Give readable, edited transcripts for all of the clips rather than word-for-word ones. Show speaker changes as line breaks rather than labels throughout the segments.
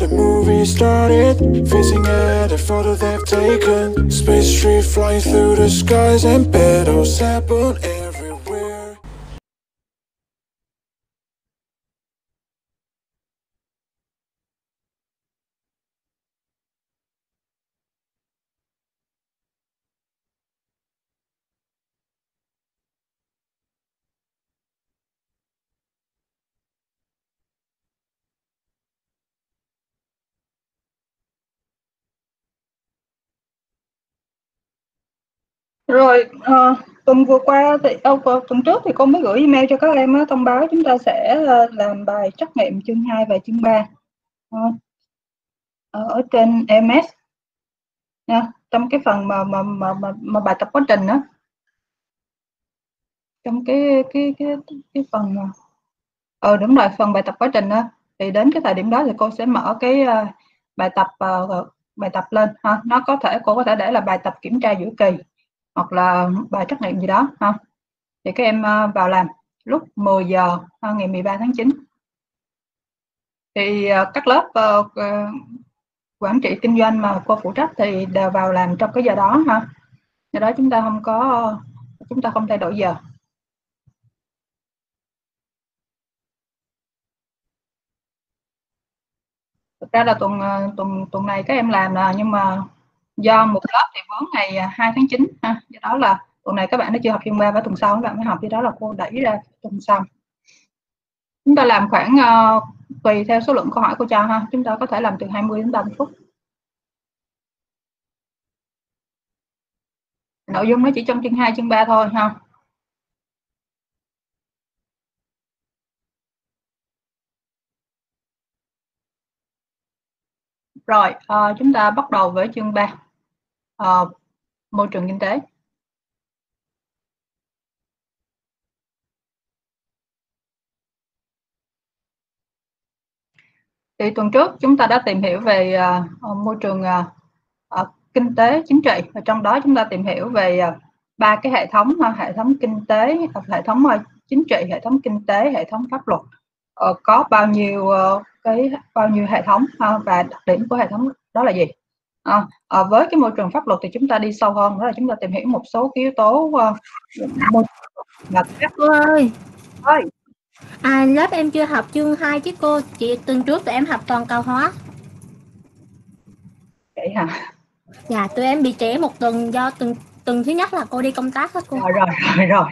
the movie started, facing every photo they've taken. Space tree flying through the skies and petals happen everywhere.
Rồi, tuần vừa qua thì tuần trước thì cô mới gửi email cho các em thông báo chúng ta sẽ làm bài trắc nghiệm chương 2 và chương 3 ở trên MS nha, trong cái phần mà bài tập quá trình đó, trong cái phần đúng rồi, phần bài tập quá trình đó, thì đến cái thời điểm đó thì cô sẽ mở cái bài tập lên ha. Nó có thể cô có thể để là bài tập kiểm tra giữa kỳ hoặc là bài trắc nghiệm gì đó ha. Thì các em vào làm lúc 10 giờ ngày 13 tháng 9. Thì các lớp quản trị kinh doanh mà cô phụ trách thì đều vào làm trong cái giờ đó ha. Do đó chúng ta không thay đổi giờ. Thực ra là tuần này các em làm là, nhưng mà do một lớp thì vướng ngày 2 tháng 9 ha. Do đó là tuần này các bạn nó chưa học chương 3 và tuần sau các bạn mới học, do đó là cô đẩy ra tuần sau. Chúng ta làm khoảng tùy theo số lượng câu hỏi cô cho ha, chúng ta có thể làm từ 20 đến 30 phút. Nội dung nó chỉ trong chương 2, chương 3 thôi ha. Rồi, chúng ta bắt đầu với chương 3, môi trường kinh tế. Thì tuần trước chúng ta đã tìm hiểu về môi trường kinh tế chính trị, và trong đó chúng ta tìm hiểu về ba cái hệ thống kinh tế, hệ thống chính trị, hệ thống kinh tế, hệ thống pháp luật. Có bao nhiêu hệ thống và đặc điểm của hệ thống đó là gì? Với cái môi trường pháp luật thì chúng ta đi sâu hơn, đó là chúng ta tìm hiểu một số cái yếu tố môi trường.
Cô ơi, lớp em chưa học chương 2 chứ cô, chị tuần trước tụi em học toàn cầu hóa.
Vậy hả?
Dạ, tụi em bị trễ một tuần do tuần thứ nhất là cô đi công tác đó cô.
Rồi.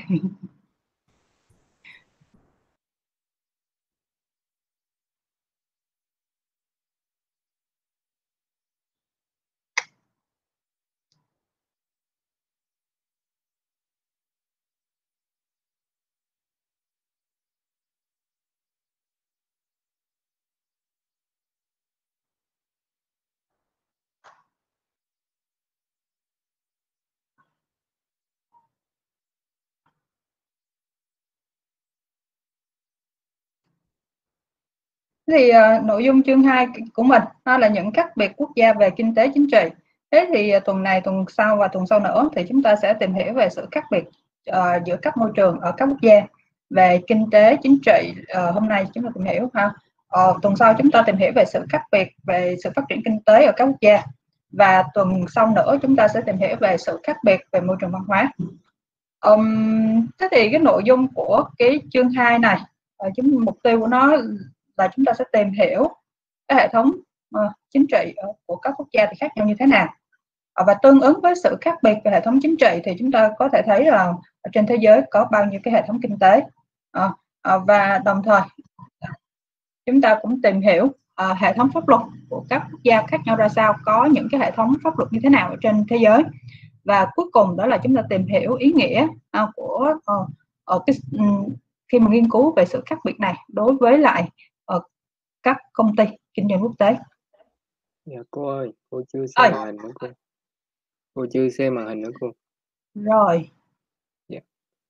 Thì nội dung chương 2 của mình đó là những khác biệt quốc gia về kinh tế chính trị. Thế thì tuần này, tuần sau và tuần sau nữa thì chúng ta sẽ tìm hiểu về sự khác biệt giữa các môi trường ở các quốc gia về kinh tế chính trị. Hôm nay chúng ta tìm hiểu ha. Tuần sau chúng ta tìm hiểu về sự khác biệt về sự phát triển kinh tế ở các quốc gia, và tuần sau nữa chúng ta sẽ tìm hiểu về sự khác biệt về môi trường văn hóa. Thế thì cái nội dung của cái chương 2 này, mục tiêu của nó là chúng ta sẽ tìm hiểu cái hệ thống chính trị của các quốc gia thì khác nhau như thế nào, và tương ứng với sự khác biệt về hệ thống chính trị thì chúng ta có thể thấy là ở trên thế giới có bao nhiêu cái hệ thống kinh tế, và đồng thời chúng ta cũng tìm hiểu hệ thống pháp luật của các quốc gia khác nhau ra sao, có những cái hệ thống pháp luật như thế nào ở trên thế giới, và cuối cùng đó là chúng ta tìm hiểu ý nghĩa của khi mà nghiên cứu về sự khác biệt này đối với lại các công ty kinh doanh quốc tế.
Dạ cô ơi, cô chưa xem màn hình nữa cô. Cô chưa xem màn hình nữa cô.
Rồi.
Dạ.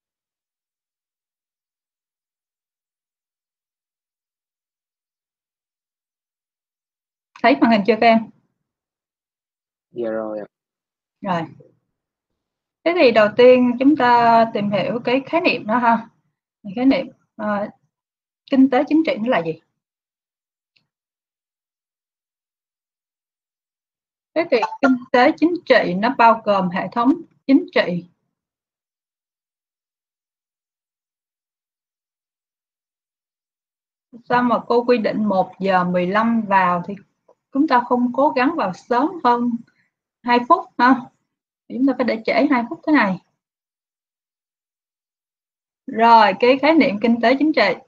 Thấy màn hình chưa các em?
Dạ rồi ạ.
Rồi. Thế thì đầu tiên chúng ta tìm hiểu cái khái niệm đó ha. Khái niệm kinh tế chính trị nó là gì? Thế thì kinh tế chính trị nó bao gồm hệ thống chính trị, sao mà cô quy định 1 giờ 15 vào thì chúng ta không cố gắng vào sớm hơn 2 phút ha, chúng ta phải để trễ 2 phút thế này. Rồi cái khái niệm kinh tế chính trị,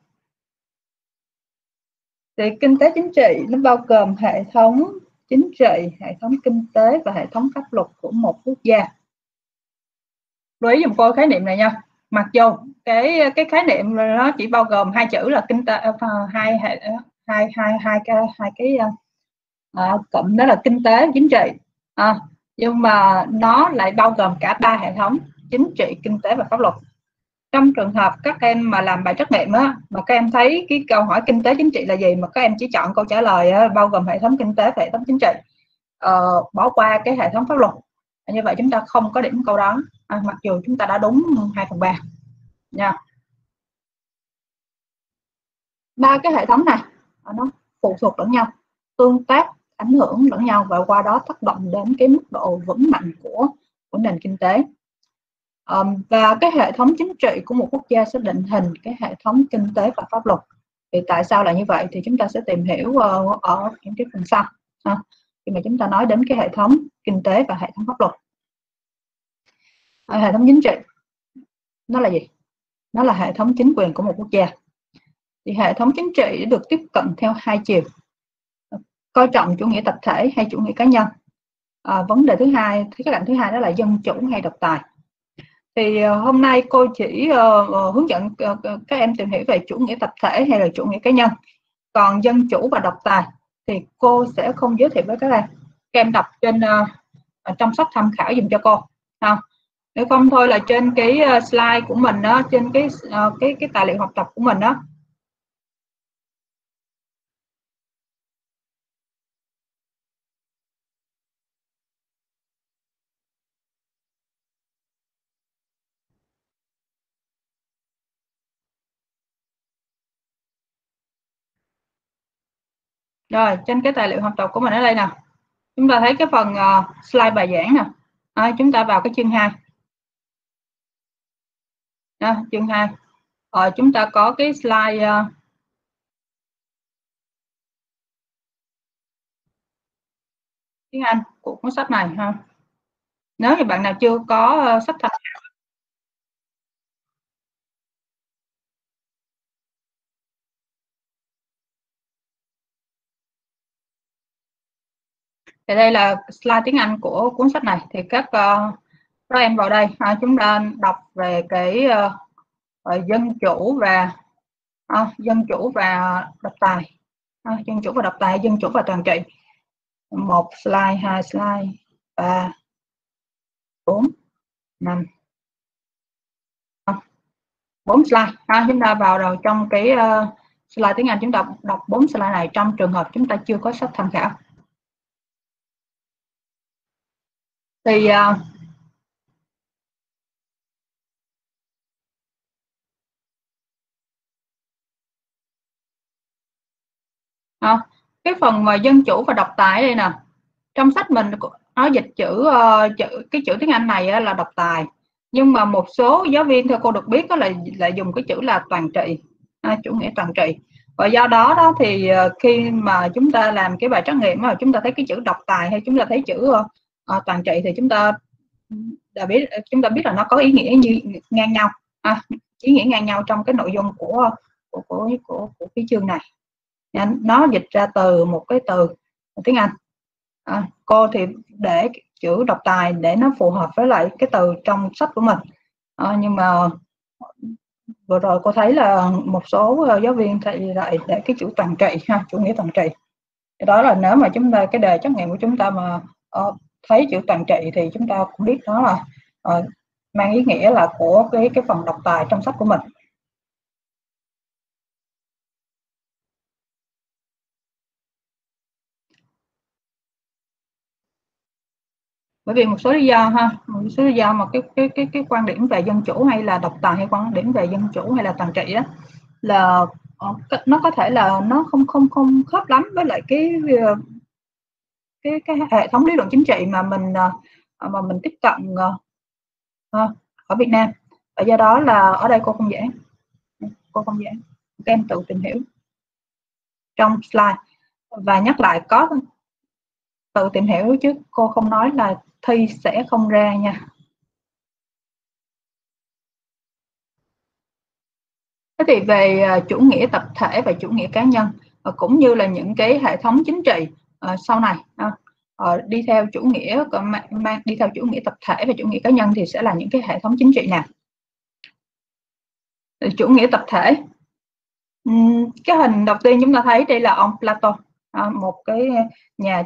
thì kinh tế chính trị nó bao gồm hệ thống chính trị, hệ thống kinh tế và hệ thống pháp luật của một quốc gia. Lưu ý dùm cô khái niệm này nha, mặc dù cái khái niệm nó chỉ bao gồm 2 chữ là kinh tế, hai cái cụm đó là kinh tế chính trị, nhưng mà nó lại bao gồm cả 3 hệ thống chính trị, kinh tế và pháp luật. Trong trường hợp các em mà làm bài trắc nghiệm á, mà các em thấy cái câu hỏi kinh tế chính trị là gì mà các em chỉ chọn câu trả lời á, bao gồm hệ thống kinh tế và hệ thống chính trị, bỏ qua cái hệ thống pháp luật, như vậy chúng ta không có điểm câu đó, mặc dù chúng ta đã đúng 2/3 nha. 3 cái hệ thống này nó phụ thuộc lẫn nhau, tương tác, ảnh hưởng lẫn nhau và qua đó tác động đến cái mức độ vững mạnh của nền kinh tế. Và cái hệ thống chính trị của một quốc gia sẽ định hình cái hệ thống kinh tế và pháp luật. Thì tại sao là như vậy thì chúng ta sẽ tìm hiểu ở những cái phần sau khi mà chúng ta nói đến cái hệ thống kinh tế và hệ thống pháp luật. Hệ thống chính trị nó là gì? Nó là hệ thống chính quyền của một quốc gia. Thì hệ thống chính trị được tiếp cận theo 2 chiều, coi trọng chủ nghĩa tập thể hay chủ nghĩa cá nhân. Vấn đề thứ hai, cái cạnh thứ hai đó là dân chủ hay độc tài. Thì hôm nay cô chỉ hướng dẫn các em tìm hiểu về chủ nghĩa tập thể hay là chủ nghĩa cá nhân. Còn dân chủ và độc tài thì cô sẽ không giới thiệu với các em. Các em đọc trên trong sách tham khảo dùm cho cô. Nếu không thôi là trên cái slide của mình đó, trên cái tài liệu học tập của mình đó. Rồi trên cái tài liệu học tập của mình ở đây nè, chúng ta thấy cái phần slide bài giảng nè, chúng ta vào cái chương 2. Chương 2 chúng ta có cái slide tiếng Anh của cuốn sách này ha. Nếu như bạn nào chưa có sách tham khảo thì đây là slide tiếng Anh của cuốn sách này. Thì các em vào đây chúng ta đọc về cái dân chủ và độc tài, dân chủ và độc tài, dân chủ và toàn trị. 1 slide, 2 slide, 3, 4, 5, 4 slide. Chúng ta vào rồi trong cái slide tiếng Anh, chúng ta đọc 4 slide này trong trường hợp chúng ta chưa có sách tham khảo. Thì cái phần mà dân chủ và độc tài ở đây nè, trong sách mình nói dịch cái chữ tiếng Anh này là độc tài, nhưng mà một số giáo viên theo cô được biết đó là dùng cái chữ là toàn trị, chủ nghĩa toàn trị. Và do đó thì khi mà chúng ta làm cái bài trắc nghiệm mà chúng ta thấy cái chữ độc tài hay chúng ta thấy chữ toàn trị thì chúng ta biết là nó có ý nghĩa như ngang nhau, ý nghĩa ngang nhau trong cái nội dung của cái chương này. Nó dịch ra từ một cái từ tiếng Anh. Cô thì để chữ độc tài để nó phù hợp với lại cái từ trong sách của mình, nhưng mà vừa rồi cô thấy là một số giáo viên thì lại để cái chữ toàn trị, chủ nghĩa toàn trị. Đó là nếu mà chúng ta cái đề trắc nghiệm của chúng ta mà thấy chữ toàn trị thì chúng ta cũng biết đó là mang ý nghĩa là của cái phần độc tài trong sách của mình. Bởi vì một số lý do mà cái quan điểm về dân chủ hay là độc tài hay quan điểm về dân chủ hay là toàn trị đó là nó có thể là nó không khớp lắm với lại cái hệ thống lý luận chính trị mà mình tiếp cận ở Việt Nam. Và do đó là ở đây cô không giảng, các em tự tìm hiểu trong slide. Và nhắc lại có tự tìm hiểu chứ cô không nói là thi sẽ không ra nha. Thế thì về chủ nghĩa tập thể và chủ nghĩa cá nhân, cũng như là những cái hệ thống chính trị sau này đi theo chủ nghĩa đi theo chủ nghĩa tập thể và chủ nghĩa cá nhân thì sẽ là những cái hệ thống chính trị nào? Chủ nghĩa tập thể, cái hình đầu tiên chúng ta thấy đây là ông Plato, một cái nhà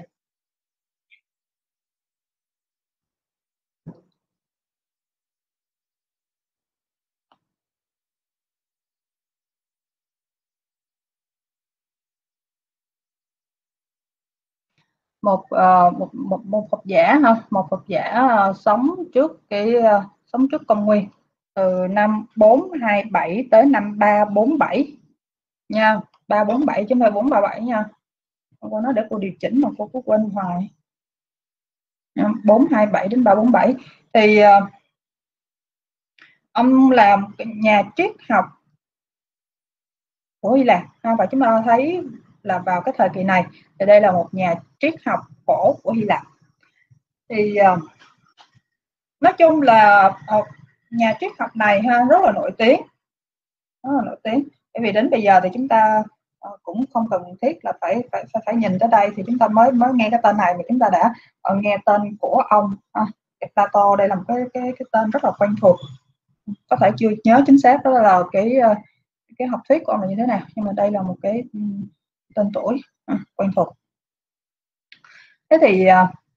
một học giả sống trước công nguyên từ năm 427 tới năm 347 nha, 347 chứ không phải 437 nha. Cô nói để cô điều chỉnh mà cô cứ quên hoài. 427 đến 347 thì ông là nhà triết học của Hy Lạp, và chúng ta thấy là vào cái thời kỳ này thì đây là một nhà triết học cổ của Hy Lạp. Thì nói chung là nhà triết học này rất là nổi tiếng, bởi vì đến bây giờ thì chúng ta cũng không cần thiết là phải nhìn tới đây thì chúng ta mới nghe cái tên này, mà chúng ta đã nghe tên của ông Plato. Đây là một cái tên rất là quen thuộc, có thể chưa nhớ chính xác đó là cái học thuyết của ông là như thế nào, nhưng mà đây là một cái tên tuổi quen thuộc. Thế thì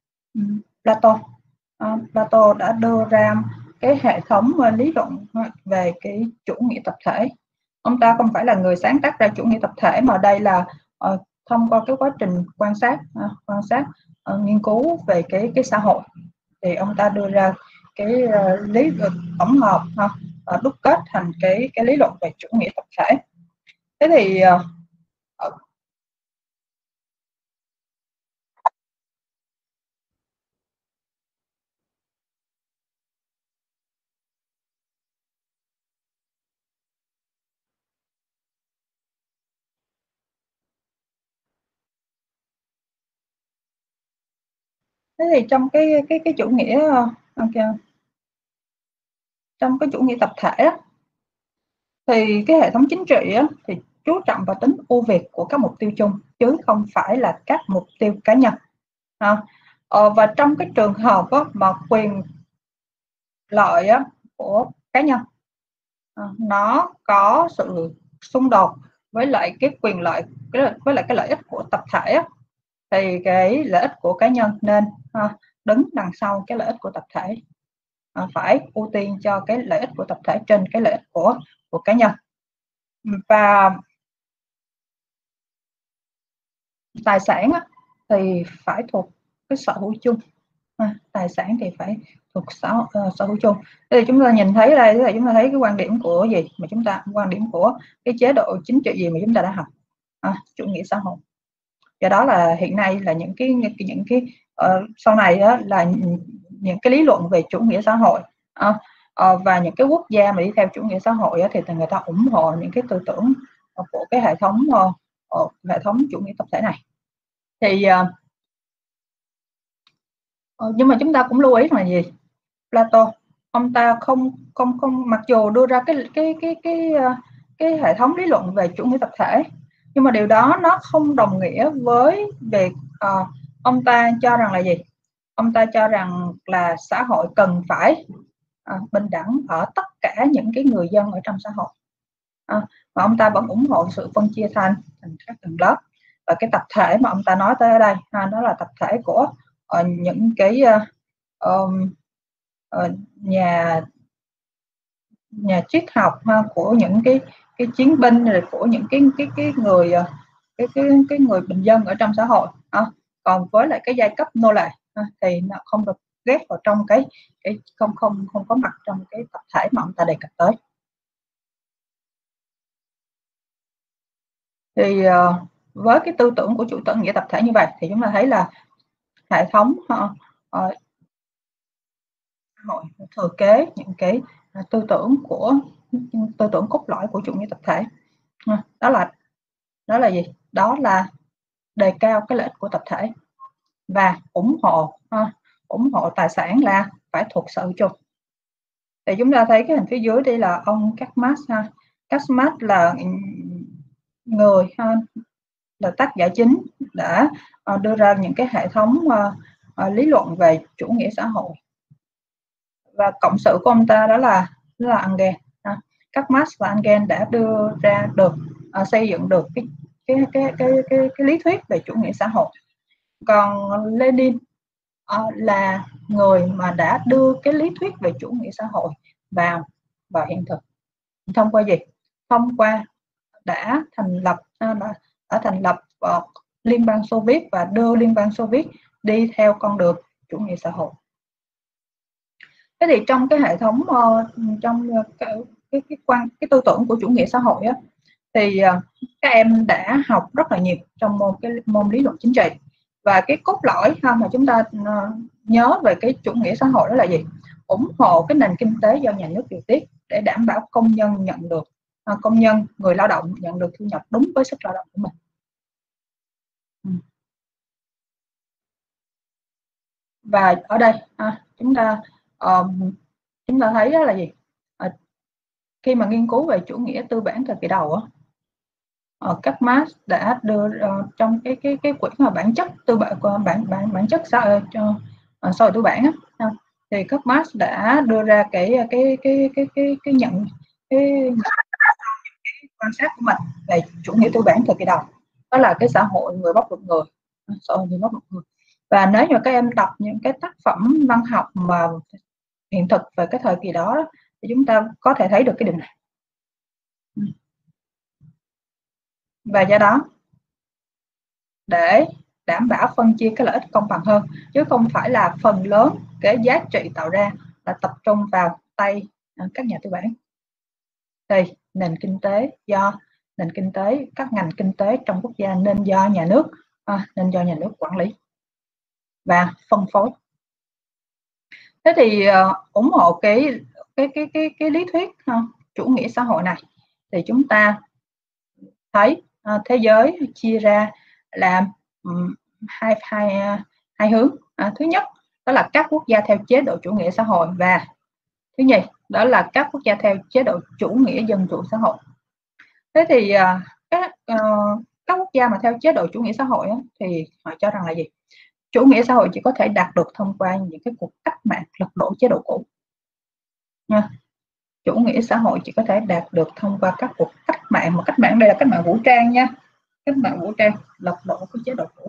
Plato đã đưa ra cái hệ thống lý luận về cái chủ nghĩa tập thể. Ông ta không phải là người sáng tác ra chủ nghĩa tập thể, mà đây là thông qua cái quá trình quan sát nghiên cứu về cái xã hội thì ông ta đưa ra cái lý tổng hợp đúc kết thành cái lý luận về chủ nghĩa tập thể. Thế thì trong cái chủ nghĩa trong cái chủ nghĩa tập thể đó, thì cái hệ thống chính trị đó, thì chú trọng vào tính ưu việt của các mục tiêu chung chứ không phải là các mục tiêu cá nhân. Và trong cái trường hợp đó, mà quyền lợi của cá nhân nó có sự xung đột với lại cái quyền lợi với lại cái lợi ích của tập thể thì cái lợi ích của cá nhân nên đứng đằng sau cái lợi ích của tập thể, phải ưu tiên cho cái lợi ích của tập thể trên cái lợi ích của cá nhân. Và tài sản thì phải thuộc cái sở hữu chung, tài sản thì phải thuộc sở hữu chung. Thì chúng ta nhìn thấy đây là chúng ta thấy cái quan điểm của gì mà quan điểm của cái chế độ chính trị gì mà chúng ta đã học, chủ nghĩa xã hội. Do đó là hiện nay là những cái sau này đó là những cái lý luận về chủ nghĩa xã hội và những cái quốc gia mà đi theo chủ nghĩa xã hội thì người ta ủng hộ những cái tư tưởng của cái hệ thống chủ nghĩa tập thể này. Thì nhưng mà chúng ta cũng lưu ý là gì, Plato ông ta không mặc dù đưa ra cái hệ thống lý luận về chủ nghĩa tập thể, nhưng mà điều đó nó không đồng nghĩa với việc ông ta cho rằng là gì, ông ta cho rằng là xã hội cần phải bình đẳng ở tất cả những cái người dân ở trong xã hội, và ông ta vẫn ủng hộ sự phân chia thành các tầng lớp. Và cái tập thể mà ông ta nói tới ở đây đó là tập thể của những cái nhà triết học của những cái chiến binh, rồi của những cái người cái người bình dân ở trong xã hội. Còn với lại cái giai cấp nô lệ thì nó không được ghép vào trong cái không có mặt trong cái tập thể mà ông ta đề cập tới. Thì với cái tư tưởng của chủ nghĩa tập thể như vậy thì chúng ta thấy là hệ thống hội thừa kế những cái tư tưởng cốt lõi của chủ nghĩa tập thể. Đó là gì? Đó là đề cao cái lợi ích của tập thể và ủng hộ tài sản là phải thuộc sở hữu chung. Thì chúng ta thấy cái hình phía dưới đây là ông Karl Marx. Karl Marx là người là tác giả chính đã đưa ra những cái hệ thống lý luận về chủ nghĩa xã hội, và cộng sự của ông ta đó là Engels. Karl Marx và Engels đã đưa ra được xây dựng được cái lý thuyết về chủ nghĩa xã hội. Còn Lenin là người mà đã đưa cái lý thuyết về chủ nghĩa xã hội vào hiện thực. Thông qua gì? Thông qua đã thành lập Liên bang Xô Viết và đưa Liên bang Xô Viết đi theo con đường chủ nghĩa xã hội. Thế thì trong cái hệ thống trong cái tư tưởng của chủ nghĩa xã hội á, thì các em đã học rất là nhiều trong môn lý luận chính trị, và cái cốt lõi mà chúng ta nhớ về cái chủ nghĩa xã hội đó là gì? Ủng hộ cái nền kinh tế do nhà nước điều tiết để đảm bảo công nhân người lao động nhận được thu nhập đúng với sức lao động của mình. Và ở đây chúng ta thấy đó là gì? Khi mà nghiên cứu về chủ nghĩa tư bản thời kỳ đầu Karl Marx đã đưa trong cái quyển mà bản chất tư bản bản chất xã hội tư bản thì Karl Marx đã đưa ra cái quan sát của mình về chủ nghĩa tư bản thời kỳ đầu, đó là cái xã hội người bóc lột người, Và nếu như các em đọc những cái tác phẩm văn học mà hiện thực về cái thời kỳ đó thì chúng ta có thể thấy được cái điều này. Và do đó, để đảm bảo phân chia cái lợi ích công bằng hơn, chứ không phải là phần lớn cái giá trị tạo ra là tập trung vào tay các nhà tư bản, thì các ngành kinh tế trong quốc gia nên do nhà nước quản lý và phân phối. Thế thì ủng hộ cái lý thuyết chủ nghĩa xã hội này, thì chúng ta thấy thế giới chia ra làm hai hướng. Thứ nhất đó là các quốc gia theo chế độ chủ nghĩa xã hội, và thứ nhì đó là các quốc gia theo chế độ chủ nghĩa dân chủ xã hội. Thế thì các quốc gia mà theo chế độ chủ nghĩa xã hội thì họ cho rằng là gì? Chủ nghĩa xã hội chỉ có thể đạt được thông qua những cái cuộc cách mạng lật đổ chế độ cũ. Chủ nghĩa xã hội chỉ có thể đạt được thông qua các cuộc cách mạng, mà cách mạng đây là cách mạng vũ trang nha, cách mạng vũ trang lật đổ cái chế độ cũ.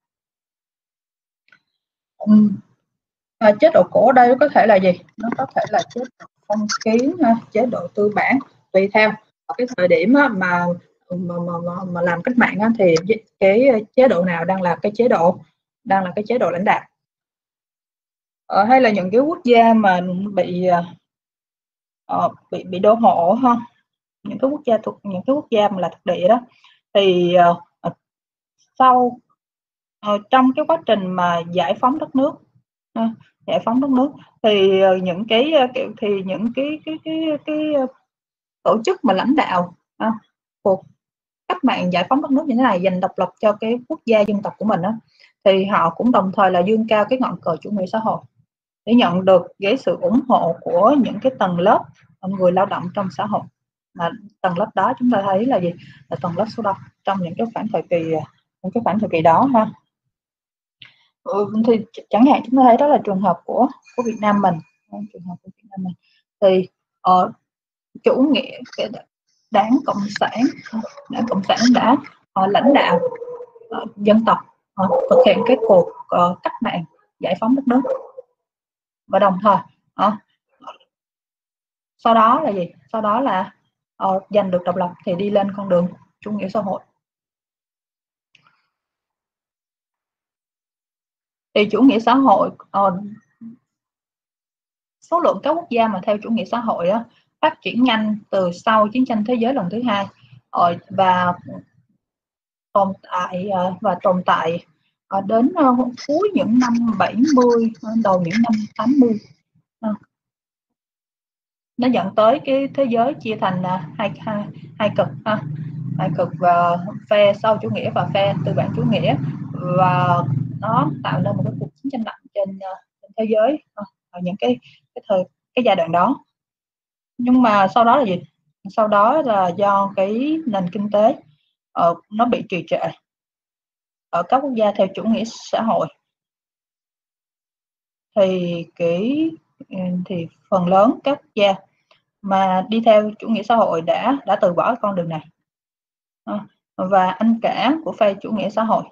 Chế độ cũ ở đây có thể là gì? Nó có thể là chế độ phong kiến, chế độ tư bản, tùy theo ở cái thời điểm mà làm cách mạng thì cái chế độ nào đang là cái chế độ lãnh đạo. Hay là những cái quốc gia mà bị đô hộ những cái quốc gia mà là thực địa đó, thì sau trong cái quá trình mà giải phóng đất nước thì những cái tổ chức mà lãnh đạo cuộc cách mạng giải phóng đất nước như thế này, giành độc lập cho cái quốc gia dân tộc của mình thì họ cũng đồng thời là dương cao cái ngọn cờ chủ nghĩa xã hội để nhận được cái sự ủng hộ của những cái tầng lớp người lao động trong xã hội. Mà tầng lớp đó chúng ta thấy là gì? Là tầng lớp số đông trong những cái khoảng thời kỳ đó thì chẳng hạn chúng ta thấy đó là trường hợp của Việt Nam mình. Thì chủ nghĩa Đảng Cộng sản đã lãnh đạo dân tộc thực hiện cái cuộc cách mạng giải phóng đất nước, và đồng thời sau đó là gì? Sau đó là giành được độc lập thì đi lên con đường chủ nghĩa xã hội. Thì chủ nghĩa xã hội, số lượng các quốc gia mà theo chủ nghĩa xã hội phát triển nhanh từ sau chiến tranh thế giới lần thứ hai, và tồn tại đến cuối những năm 70, đầu những năm 80. Nó dẫn tới cái thế giới chia thành hai cực, hai cực, và phe sau chủ nghĩa và phe tư bản chủ nghĩa, và nó tạo nên một cái cuộc chiến tranh lạnh trên thế giới ở những cái giai đoạn đó. Nhưng mà sau đó là gì? Sau đó là do cái nền kinh tế nó bị trì trệ ở các quốc gia theo chủ nghĩa xã hội, thì phần lớn các quốc gia mà đi theo chủ nghĩa xã hội đã từ bỏ con đường này, và anh cả của phe chủ nghĩa xã hội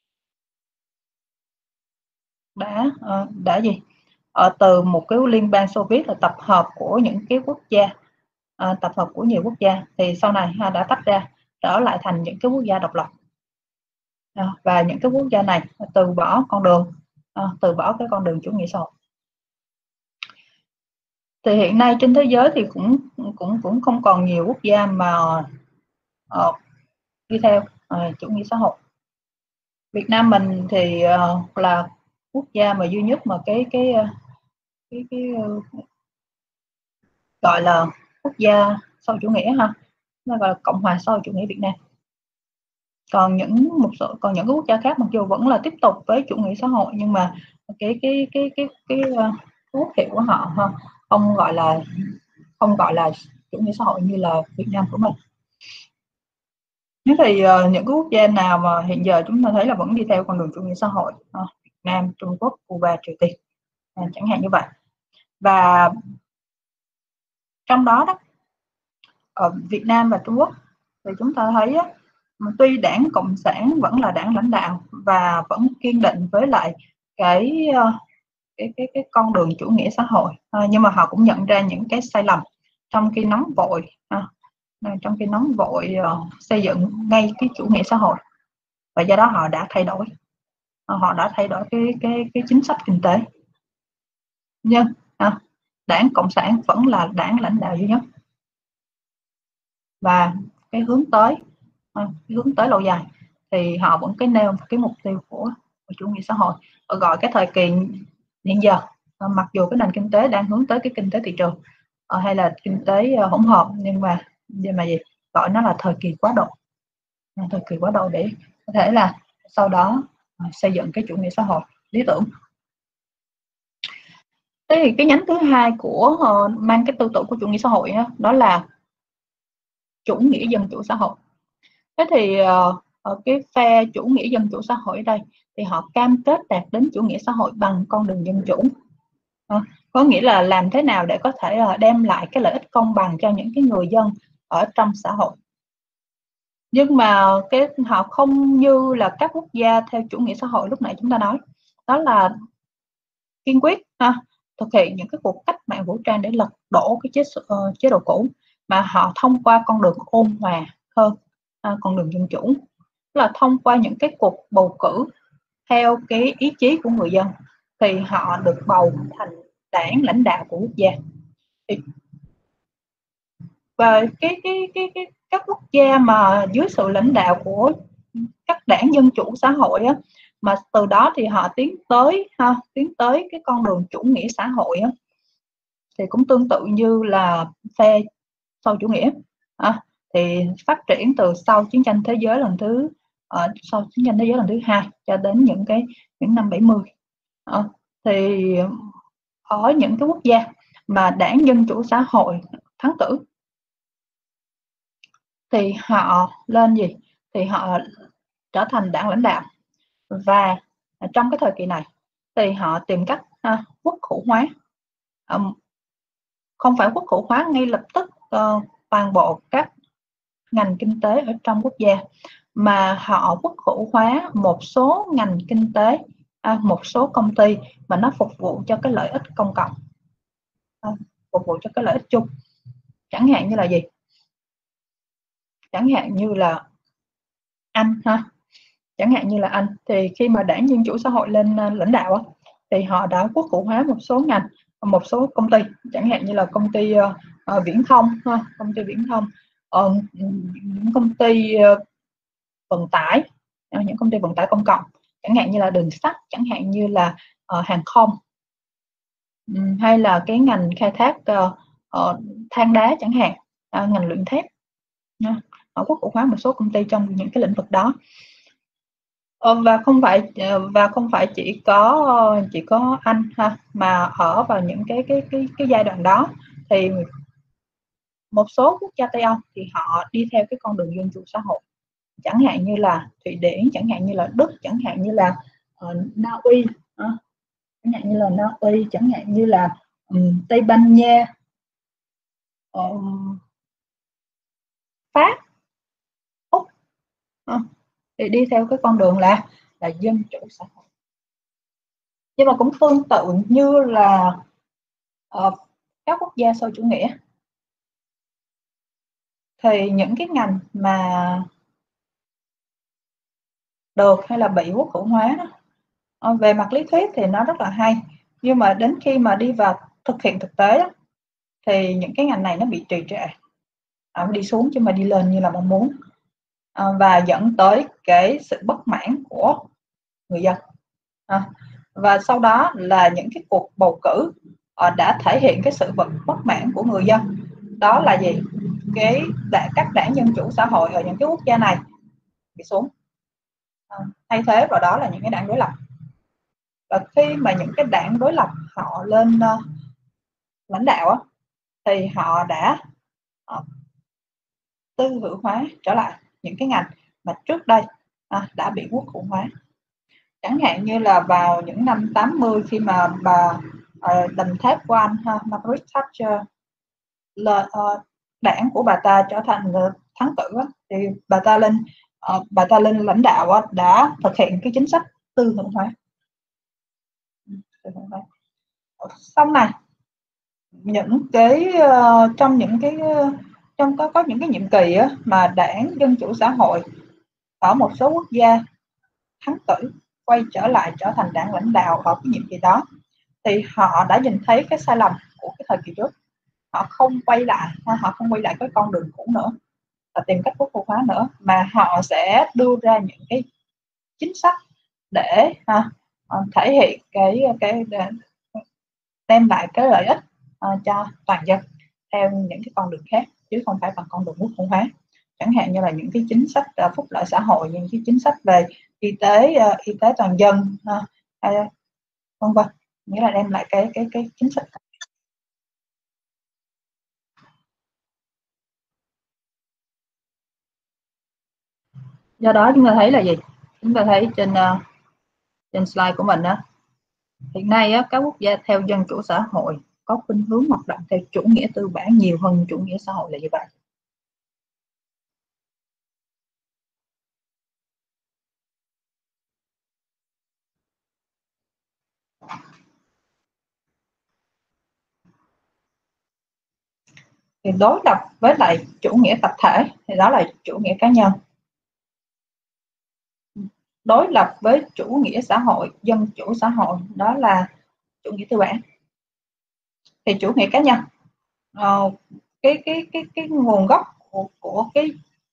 đã gì? Từ một cái liên bang Xô Viết là tập hợp của những cái quốc gia, tập hợp của nhiều quốc gia, thì sau này đã tách ra trở lại thành những cái quốc gia độc lập, và những cái quốc gia này từ bỏ cái con đường chủ nghĩa xã hội. Thì hiện nay trên thế giới thì cũng không còn nhiều quốc gia mà đi theo chủ nghĩa xã hội. Việt Nam mình thì là quốc gia mà duy nhất mà cái gọi là quốc gia sau chủ nghĩa nó gọi là Cộng hòa sau chủ nghĩa Việt Nam. Còn những cái quốc gia khác mặc dù vẫn là tiếp tục với chủ nghĩa xã hội, nhưng mà cái quốc hiệu của họ không gọi là chủ nghĩa xã hội như là Việt Nam của mình. Thế thì những cái quốc gia nào mà hiện giờ chúng ta thấy là vẫn đi theo con đường chủ nghĩa xã hội, Việt Nam, Trung Quốc, Cuba, Triều Tiên, chẳng hạn như vậy. Và trong đó ở Việt Nam và Trung Quốc thì chúng ta thấy tuy Đảng Cộng sản vẫn là đảng lãnh đạo và vẫn kiên định với lại cái con đường chủ nghĩa xã hội, nhưng mà họ cũng nhận ra những cái sai lầm trong khi nóng vội xây dựng ngay cái chủ nghĩa xã hội, và do đó họ đã thay đổi cái chính sách kinh tế. Nhưng Đảng Cộng sản vẫn là đảng lãnh đạo duy nhất, và cái hướng tới lâu dài thì họ vẫn nêu cái mục tiêu của chủ nghĩa xã hội, gọi cái thời kỳ hiện giờ, mặc dù cái nền kinh tế đang hướng tới cái kinh tế thị trường hay là kinh tế hỗn hợp, nhưng mà gì gọi nó là thời kỳ quá độ, để có thể là sau đó xây dựng cái chủ nghĩa xã hội lý tưởng. Thế thì cái nhánh thứ hai của mang cái tư tưởng của chủ nghĩa xã hội đó là chủ nghĩa dân chủ xã hội. Thế thì ở cái phe chủ nghĩa dân chủ xã hội ở đây thì họ cam kết đạt đến chủ nghĩa xã hội bằng con đường dân chủ, có nghĩa là làm thế nào để có thể đem lại cái lợi ích công bằng cho những cái người dân ở trong xã hội. Nhưng mà họ không như là các quốc gia theo chủ nghĩa xã hội lúc nãy chúng ta nói, đó là kiên quyết thực hiện những cái cuộc cách mạng vũ trang để lật đổ cái chế độ cũ, mà họ thông qua con đường ôn hòa hơn, con đường dân chủ, là thông qua những cái cuộc bầu cử theo cái ý chí của người dân, thì họ được bầu thành đảng lãnh đạo của quốc gia. Và các quốc gia mà dưới sự lãnh đạo của các đảng dân chủ xã hội mà từ đó thì họ tiến tới cái con đường chủ nghĩa xã hội thì cũng tương tự như là phe sau chủ nghĩa, thì phát triển từ sau chiến tranh thế giới lần thứ hai cho đến những năm 70. Thì ở những cái quốc gia mà đảng dân chủ xã hội thắng cử thì họ thì họ trở thành đảng lãnh đạo, và trong cái thời kỳ này thì họ tìm cách quốc hữu hóa, không phải quốc hữu hóa ngay lập tức toàn bộ các ngành kinh tế ở trong quốc gia, mà họ quốc hữu hóa một số ngành kinh tế, một số công ty mà nó phục vụ cho cái lợi ích công cộng, phục vụ cho cái lợi ích chung. Chẳng hạn như là gì? Chẳng hạn như là Anh chẳng hạn như là Anh thì khi mà đảng Dân chủ xã hội lên lãnh đạo thì họ đã quốc hữu hóa một số ngành, một số công ty, chẳng hạn như là công ty viễn thông, những công ty vận tải, những công ty vận tải công cộng, chẳng hạn như là đường sắt, chẳng hạn như là hàng không, hay là cái ngành khai thác than đá chẳng hạn, ngành luyện thép. Họ quốc hữu hóa một số công ty trong những cái lĩnh vực đó. Và không phải chỉ có Anh ha, mà ở vào những cái giai đoạn đó thì một số quốc gia Tây Âu thì họ đi theo cái con đường dân chủ xã hội, chẳng hạn như là Thụy Điển, chẳng hạn như là Đức, chẳng hạn như là Na Uy, chẳng hạn như là Tây Ban Nha, Pháp, Úc, thì đi theo cái con đường là dân chủ xã hội. Nhưng mà cũng tương tự như là các quốc gia sau chủ nghĩa, thì những cái ngành mà được hay là bị quốc hữu hóa đó, về mặt lý thuyết thì nó rất là hay, nhưng mà đến khi mà đi vào thực hiện thực tế đó, thì những cái ngành này nó bị trì trệ, đi xuống chứ mà đi lên như là mong muốn, và dẫn tới cái sự bất mãn của người dân. Và sau đó là những cái cuộc bầu cử đã thể hiện cái sự bất mãn của người dân. Đó là gì? Các đảng dân chủ xã hội ở những cái quốc gia này bị xuống, thay thế vào đó là những cái đảng đối lập. Và khi mà những cái đảng đối lập họ lên lãnh đạo thì họ đã tư hữu hóa trở lại những cái ngành mà trước đây đã bị quốc hữu hóa. Chẳng hạn như là vào những năm 80 khi mà bà đầm thép của Anh Margaret Thatcher, đảng của bà ta trở thành thắng cử, thì bà ta lên lãnh đạo đã thực hiện cái chính sách tư hữu hóa. Sau này những cái trong có những cái nhiệm kỳ mà đảng dân chủ xã hội ở một số quốc gia thắng cử quay trở lại trở thành đảng lãnh đạo ở cái nhiệm kỳ đó, thì họ đã nhìn thấy cái sai lầm của cái thời kỳ trước. Họ không quay lại cái con đường cũ nữa và tìm cách quốc hữu hóa nữa, mà họ sẽ đưa ra những cái chính sách để thể hiện cái đem lại cái lợi ích cho toàn dân theo những cái con đường khác, chứ không phải bằng con đường quốc hữu hóa. Chẳng hạn như là những cái chính sách phúc lợi xã hội, những cái chính sách về y tế toàn dân, vân vân, nghĩa là đem lại cái chính sách. Do đó chúng ta thấy là gì? Chúng ta thấy trên slide của mình hiện nay các quốc gia theo dân chủ xã hội có khuynh hướng hoạt động theo chủ nghĩa tư bản nhiều hơn chủ nghĩa xã hội là như vậy. Thì đối lập với lại chủ nghĩa tập thể thì đó là chủ nghĩa cá nhân. Đối lập với chủ nghĩa xã hội, dân chủ xã hội, đó là chủ nghĩa tư bản. Thì chủ nghĩa cá nhân, cái nguồn gốc của cái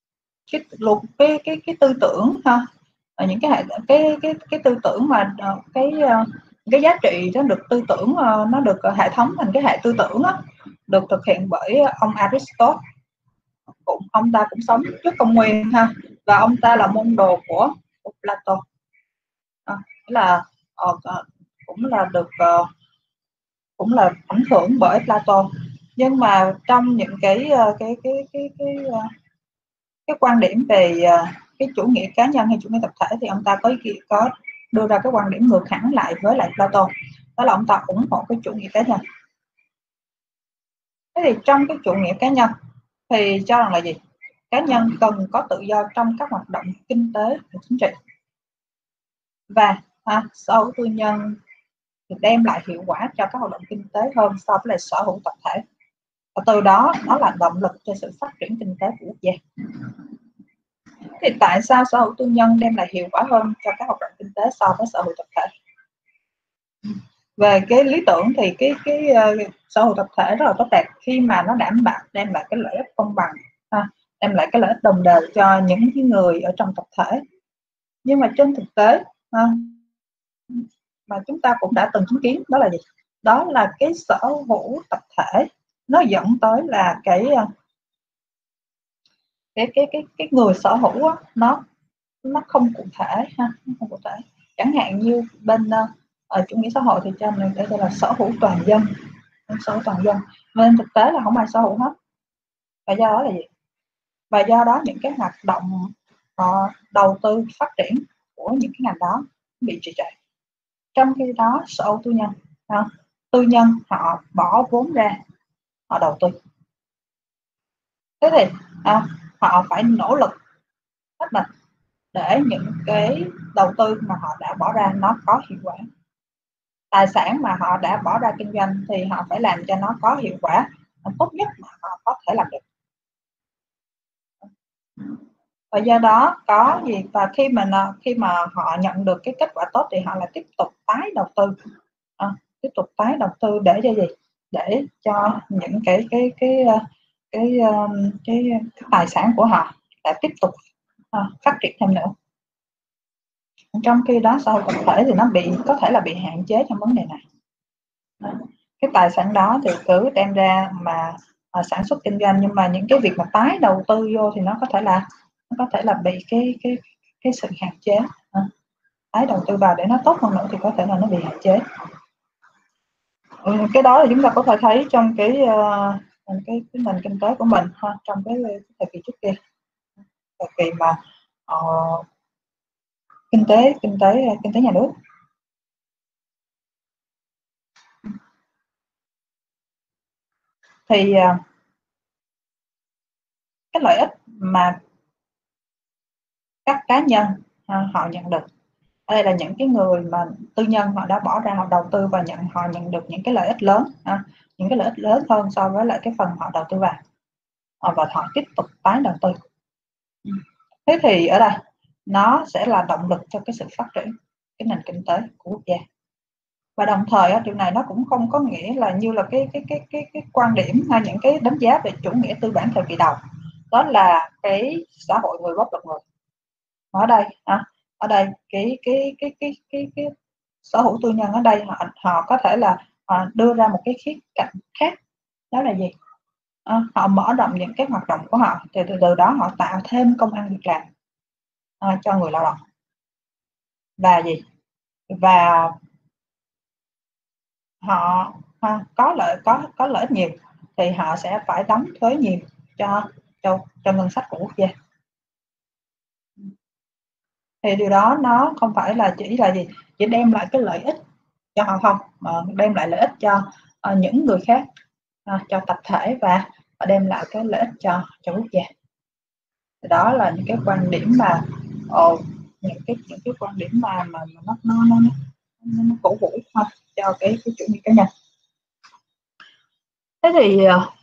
tư tưởng những cái tư tưởng mà cái giá trị đó được tư tưởng, nó được hệ thống thành cái hệ tư tưởng được thực hiện bởi ông Aristotle. Ông ta cũng sống trước công nguyên và ông ta là môn đồ của Plato, cũng là ảnh hưởng bởi Plato. Nhưng mà trong những cái quan điểm về cái chủ nghĩa cá nhân hay chủ nghĩa tập thể thì ông ta có đưa ra cái quan điểm ngược hẳn lại với lại Plato, đó là ông ta ủng hộ cái chủ nghĩa cá nhân. Thế thì trong cái chủ nghĩa cá nhân thì cho rằng là gì? Cá nhân cần có tự do trong các hoạt động kinh tế và chính trị, và sở hữu tư nhân thì đem lại hiệu quả cho các hoạt động kinh tế hơn so với lại sở hữu tập thể, và từ đó nó là động lực cho sự phát triển kinh tế của quốc gia. Thì tại sao sở hữu tư nhân đem lại hiệu quả hơn cho các hoạt động kinh tế so với sở hữu tập thể? Về cái lý tưởng thì cái sở hữu tập thể rất là tốt đẹp khi mà nó đảm bảo đem lại cái lợi ích công bằng, đem lại cái lợi ích đồng đều cho những cái người ở trong tập thể. Nhưng mà trên thực tế mà chúng ta cũng đã từng chứng kiến, đó là gì? Đó là cái sở hữu tập thể nó dẫn tới là cái người sở hữu á, nó không cụ thể ha, nó không cụ thể. Chẳng hạn như bên chủ nghĩa xã hội thì cho mình gọi là sở hữu toàn dân, sở hữu toàn dân, nên thực tế là không ai sở hữu hết. Và do đó là gì? Và do đó những cái hoạt động đầu tư phát triển của những cái ngành đó bị trì trệ. Trong khi đó sở hữu tư nhân họ bỏ vốn ra, họ đầu tư. Thế thì họ phải nỗ lực hết mình để những cái đầu tư mà họ đã bỏ ra nó có hiệu quả. Tài sản mà họ đã bỏ ra kinh doanh thì họ phải làm cho nó có hiệu quả tốt nhất mà họ có thể làm được. Và do đó có gì, và khi mà họ nhận được cái kết quả tốt thì họ lại tiếp tục tái đầu tư, để cho gì? Để cho những cái tài sản của họ lại tiếp tục phát triển thêm nữa. Trong khi đó xã hội tập thể thì nó có thể là bị hạn chế trong vấn đề này. Cái tài sản đó thì cứ đem ra mà sản xuất kinh doanh, nhưng mà những cái việc mà tái đầu tư vô thì nó có thể là bị cái sự hạn chế. Tái đầu tư vào để nó tốt hơn nữa thì có thể là nó bị hạn chế. Cái đó thì chúng ta có thể thấy trong cái nền kinh tế của mình ha, trong cái thời kỳ trước kia, thời kỳ mà kinh tế nhà nước. Thì cái lợi ích mà các cá nhân họ nhận được, đây là những cái người mà tư nhân họ đã bỏ ra, họ đầu tư và họ nhận được những cái lợi ích lớn, những cái lợi ích lớn hơn so với lại cái phần họ đầu tư vào, và họ tiếp tục tái đầu tư. Thế thì ở đây nó sẽ là động lực cho cái sự phát triển cái nền kinh tế của quốc gia. Và đồng thời điều này nó cũng không có nghĩa là như là cái quan điểm hay những cái đánh giá về chủ nghĩa tư bản thời kỳ đầu, đó là cái xã hội người bóc lột người. Ở đây cái sở hữu tư nhân ở đây họ có thể là đưa ra một cái khía cạnh khác, đó là gì? Họ mở rộng những cái hoạt động của họ, thì từ đó họ tạo thêm công ăn việc làm cho người lao động, và gì? Và họ có lợi ích nhiều thì họ sẽ phải đóng thuế nhiều cho ngân sách của quốc gia. Thì điều đó nó không phải là chỉ đem lại cái lợi ích cho họ không, mà đem lại lợi ích cho những người khác, cho tập thể, và đem lại cái lợi ích cho quốc gia. Thì đó là những cái quan điểm mà những cái quan điểm mà nó cổ vũ cho cái chủ nghĩa cá nhân. Thế thì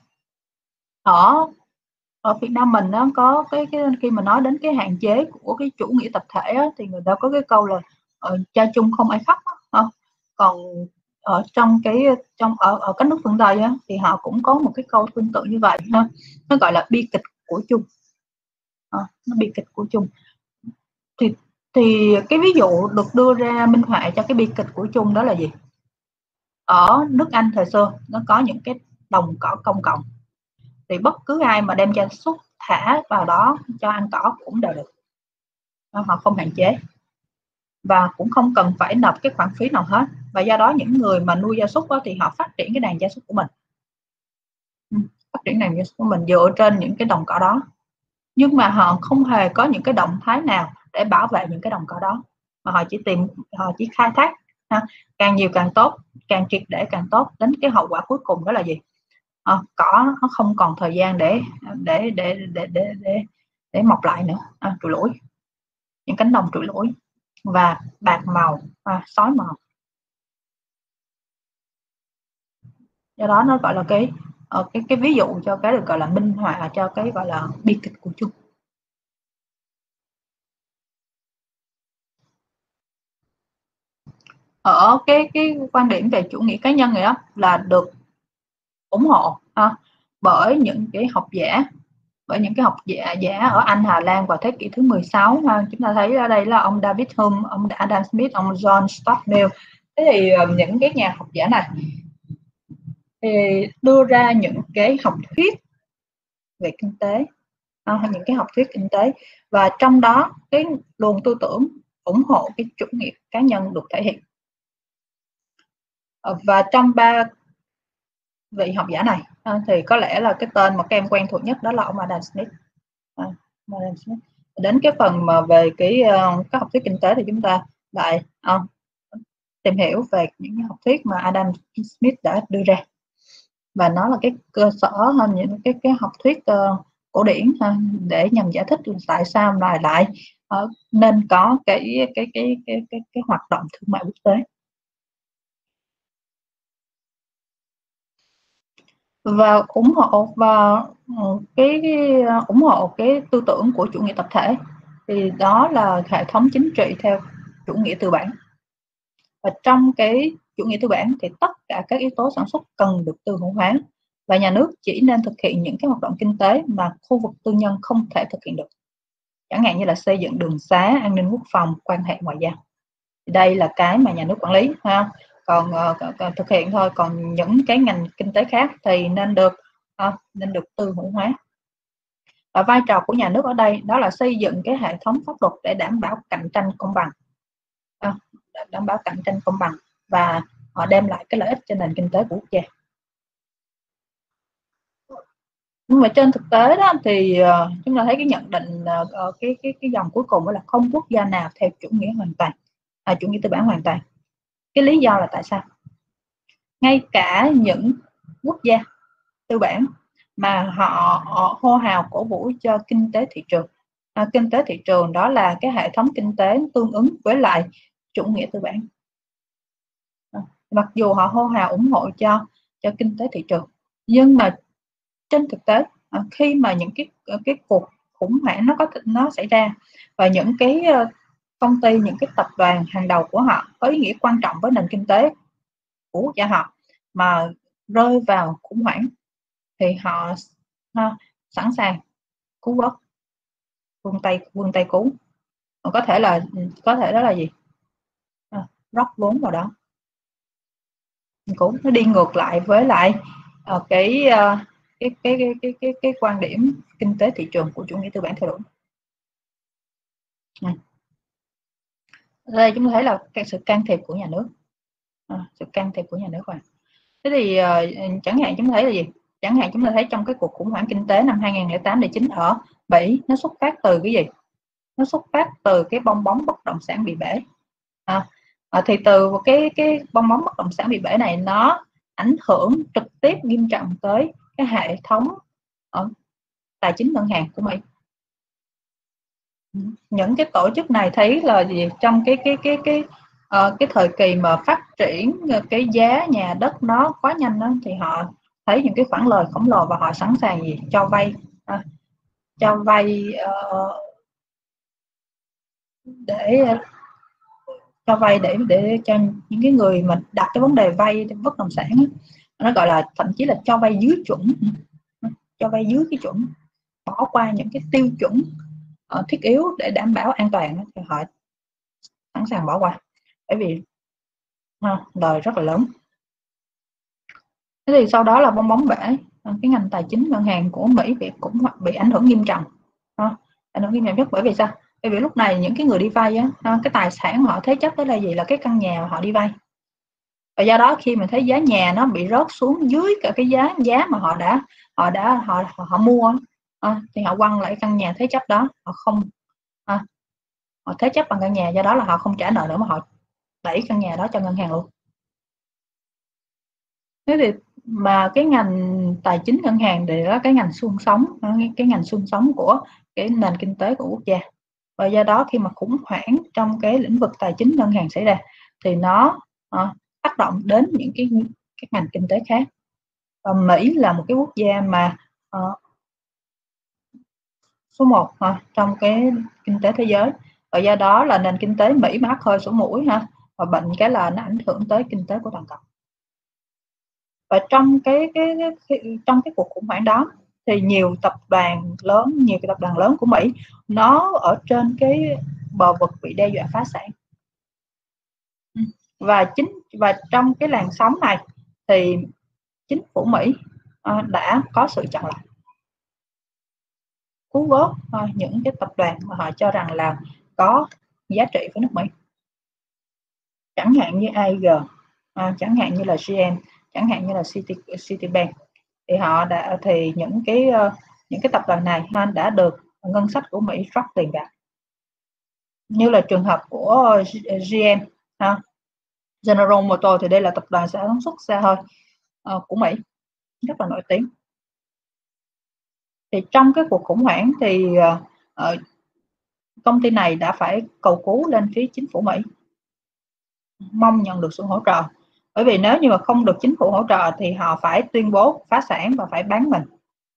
ở Việt Nam mình nó có cái khi mà nói đến cái hạn chế của cái chủ nghĩa tập thể á, thì người ta có cái câu là cha chung không ai khóc. Còn ở ở các nước phương Tây á, thì họ cũng có một cái câu tương tự như vậy, nó gọi là bi kịch của chung. Nó bi kịch của chung. Thì cái ví dụ được đưa ra minh họa cho cái bi kịch của chung đó là gì? Ở nước Anh thời xưa nó có những cái đồng cỏ công cộng, thì bất cứ ai mà đem gia súc thả vào đó cho ăn cỏ cũng đều được, họ không hạn chế và cũng không cần phải nộp cái khoản phí nào hết. Và do đó những người mà nuôi gia súc đó, thì họ phát triển cái đàn gia súc của mình, dựa trên những cái đồng cỏ đó, nhưng mà họ không hề có những cái động thái nào để bảo vệ những cái đồng cỏ đó, mà họ chỉ khai thác càng nhiều càng tốt, càng triệt để càng tốt, đến cái hậu quả cuối cùng đó là gì? Cỏ nó không còn thời gian để mọc lại nữa, trụi lủi, những cánh đồng trụi lủi và bạc màu, xói màu. Do đó nó gọi là cái ví dụ cho cái được gọi là minh họa cho cái gọi là bi kịch của chung. Ở cái quan điểm về chủ nghĩa cá nhân này đó là được ủng hộ bởi những cái học giả bởi những cái học giả ở Anh, Hà Lan vào thế kỷ thứ 16 ha. Chúng ta thấy ở đây là ông David Hume, ông Adam Smith, ông John Stuart Mill. Thế thì những cái nhà học giả này thì đưa ra những cái học thuyết về kinh tế, hay những cái học thuyết kinh tế, và trong đó cái luồng tư tưởng ủng hộ cái chủ nghĩa cá nhân được thể hiện. Và trong 3 vị học giả này thì có lẽ là cái tên mà các em quen thuộc nhất đó là ông Adam Smith. Đến cái phần mà về các học thuyết kinh tế thì chúng ta lại tìm hiểu về những học thuyết mà Adam Smith đã đưa ra, và nó là cái cơ sở hơn những cái học thuyết cổ điển để nhằm giải thích tại sao mà lại nên có cái hoạt động thương mại quốc tế. Và ủng hộ cái tư tưởng của chủ nghĩa tập thể, thì đó là hệ thống chính trị theo chủ nghĩa tư bản. Và trong cái chủ nghĩa tư bản thì tất cả các yếu tố sản xuất cần được tư hữu hóa, và nhà nước chỉ nên thực hiện những cái hoạt động kinh tế mà khu vực tư nhân không thể thực hiện được, chẳng hạn như là xây dựng đường xá, an ninh quốc phòng, quan hệ ngoại giao. Đây là cái mà nhà nước quản lý ha, còn thực hiện thôi. Còn những cái ngành kinh tế khác thì nên được tư hữu hóa. Và vai trò của nhà nước ở đây đó là xây dựng cái hệ thống pháp luật để đảm bảo cạnh tranh công bằng, và họ đem lại cái lợi ích cho nền kinh tế của quốc gia. Nhưng mà trên thực tế đó thì chúng ta thấy cái nhận định cái dòng cuối cùng đó là không quốc gia nào theo chủ nghĩa hoàn toàn, chủ nghĩa tư bản hoàn toàn. Cái lý do là tại sao? Ngay cả những quốc gia tư bản mà họ hô hào cổ vũ cho kinh tế thị trường, kinh tế thị trường đó là cái hệ thống kinh tế tương ứng với lại chủ nghĩa tư bản. Mặc dù họ hô hào ủng hộ cho kinh tế thị trường, nhưng mà trên thực tế khi mà những cái cuộc khủng hoảng nó xảy ra, và những cái công ty, những cái tập đoàn hàng đầu của họ có ý nghĩa quan trọng với nền kinh tế của quốc gia họ mà rơi vào khủng hoảng, thì họ sẵn sàng cứu vớt, vươn tay cứu. Có thể đó là gì? Rót vốn vào đó, cũng nó đi ngược lại với lại cái quan điểm kinh tế thị trường của chủ nghĩa tư bản theo đuổi. Đây chúng ta thấy là cái sự can thiệp của nhà nước, rồi. Thế thì chẳng hạn chúng ta thấy là gì? Chẳng hạn chúng ta thấy trong cái cuộc khủng hoảng kinh tế năm 2008-09 ở Mỹ, nó xuất phát từ cái gì? Nó xuất phát từ cái bong bóng bất động sản bị bể. Thì từ cái bong bóng bất động sản bị bể này, nó ảnh hưởng trực tiếp nghiêm trọng tới cái hệ thống tài chính ngân hàng của Mỹ. Những cái tổ chức này thấy là gì? Trong cái thời kỳ mà phát triển cái giá nhà đất nó quá nhanh đó, thì họ thấy những cái khoản lời khổng lồ và họ sẵn sàng gì? Cho vay để cho những cái người mà đặt cái vấn đề vay bất động sản đó, nó gọi là thậm chí là cho vay dưới chuẩn, cái chuẩn, bỏ qua những cái tiêu chuẩn thiết yếu để đảm bảo an toàn, thì họ sẵn sàng bỏ qua, bởi vì lời rất là lớn. Thế thì sau đó là bong bóng bể, cái ngành tài chính ngân hàng của Mỹ cũng bị ảnh hưởng nghiêm trọng, ảnh hưởng nghiêm trọng nhất. Bởi vì sao? Bởi vì lúc này những cái người đi vay cái tài sản họ thế chấp đó là gì? Là cái căn nhà họ đi vay, và do đó khi mà thấy giá nhà nó bị rớt xuống dưới cả cái giá mà họ mua, thì họ quăng lại căn nhà thế chấp đó, họ thế chấp bằng căn nhà, do đó là họ không trả nợ nữa mà họ đẩy căn nhà đó cho ngân hàng luôn. Thế thì mà cái ngành tài chính ngân hàng thì là cái ngành xương sống của cái nền kinh tế của quốc gia, và do đó khi mà khủng hoảng trong cái lĩnh vực tài chính ngân hàng xảy ra thì nó tác động đến những cái ngành kinh tế khác. Và Mỹ là một cái quốc gia mà số 1 trong cái kinh tế thế giới, và do đó là nền kinh tế Mỹ mà hắt hơi sổ mũi và bệnh cái là nó ảnh hưởng tới kinh tế của toàn cầu. Và trong cái cuộc khủng hoảng đó thì nhiều tập đoàn lớn của Mỹ nó ở trên cái bờ vực bị đe dọa phá sản. Và trong cái làn sóng này thì chính phủ Mỹ đã có sự chặn lại, cứu vớt những cái tập đoàn mà họ cho rằng là có giá trị với nước Mỹ, chẳng hạn như AIG, chẳng hạn như là GM, chẳng hạn như là Citibank. Thì những cái tập đoàn này đã được ngân sách của Mỹ rót tiền vào, như là trường hợp của GM, General Motors, thì đây là tập đoàn sản xuất xe hơi của Mỹ rất là nổi tiếng. Thì trong cái cuộc khủng hoảng thì công ty này đã phải cầu cứu lên phía chính phủ Mỹ, mong nhận được sự hỗ trợ, bởi vì nếu như mà không được chính phủ hỗ trợ thì họ phải tuyên bố phá sản và phải bán mình.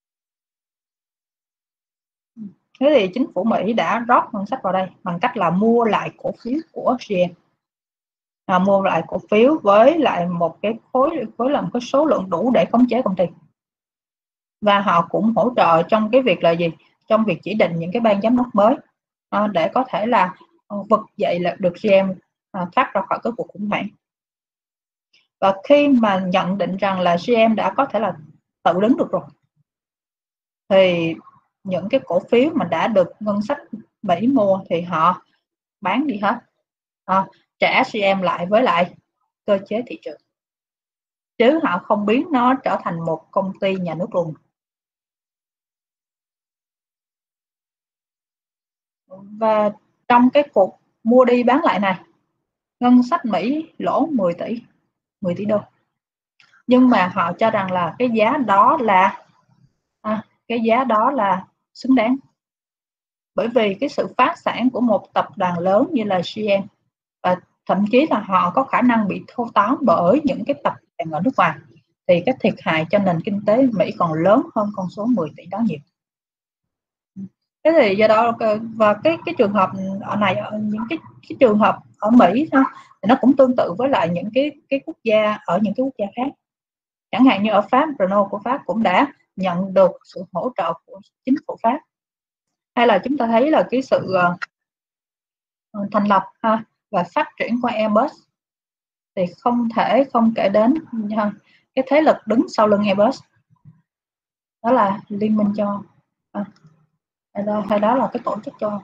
Thế thì chính phủ Mỹ đã rót ngân sách vào đây bằng cách là mua lại cổ phiếu của GM, mua lại cổ phiếu với lại một cái số lượng đủ để khống chế công ty. Và họ cũng hỗ trợ trong cái việc là gì? Trong việc chỉ định những cái ban giám đốc mới để có thể là vực dậy là được GM thoát ra khỏi cái cuộc khủng hoảng. Và khi mà nhận định rằng là GM đã có thể là tự đứng được rồi, thì những cái cổ phiếu mà đã được ngân sách Mỹ mua thì họ bán đi hết, trả GM lại với lại cơ chế thị trường, chứ họ không biến nó trở thành một công ty nhà nước luôn. Và trong cái cuộc mua đi bán lại này, ngân sách Mỹ lỗ 10 tỷ đô. Nhưng mà họ cho rằng là cái giá đó là xứng đáng. Bởi vì cái sự phá sản của một tập đoàn lớn như là GM, và thậm chí là họ có khả năng bị thâu tóm bởi những cái tập đoàn ở nước ngoài, thì cái thiệt hại cho nền kinh tế Mỹ còn lớn hơn con số 10 tỷ đó nhiều. Thế thì do đó, và cái trường hợp này, những cái trường hợp ở Mỹ thì nó cũng tương tự với lại những cái quốc gia ở những cái quốc gia khác. Chẳng hạn như ở Pháp, Renault của Pháp cũng đã nhận được sự hỗ trợ của chính phủ Pháp. Hay là chúng ta thấy là cái sự thành lập và phát triển của Airbus, thì không thể không kể đến cái thế lực đứng sau lưng Airbus, đó là Liên minh châu Âu, hay đó là cái tổ chức châu Âu.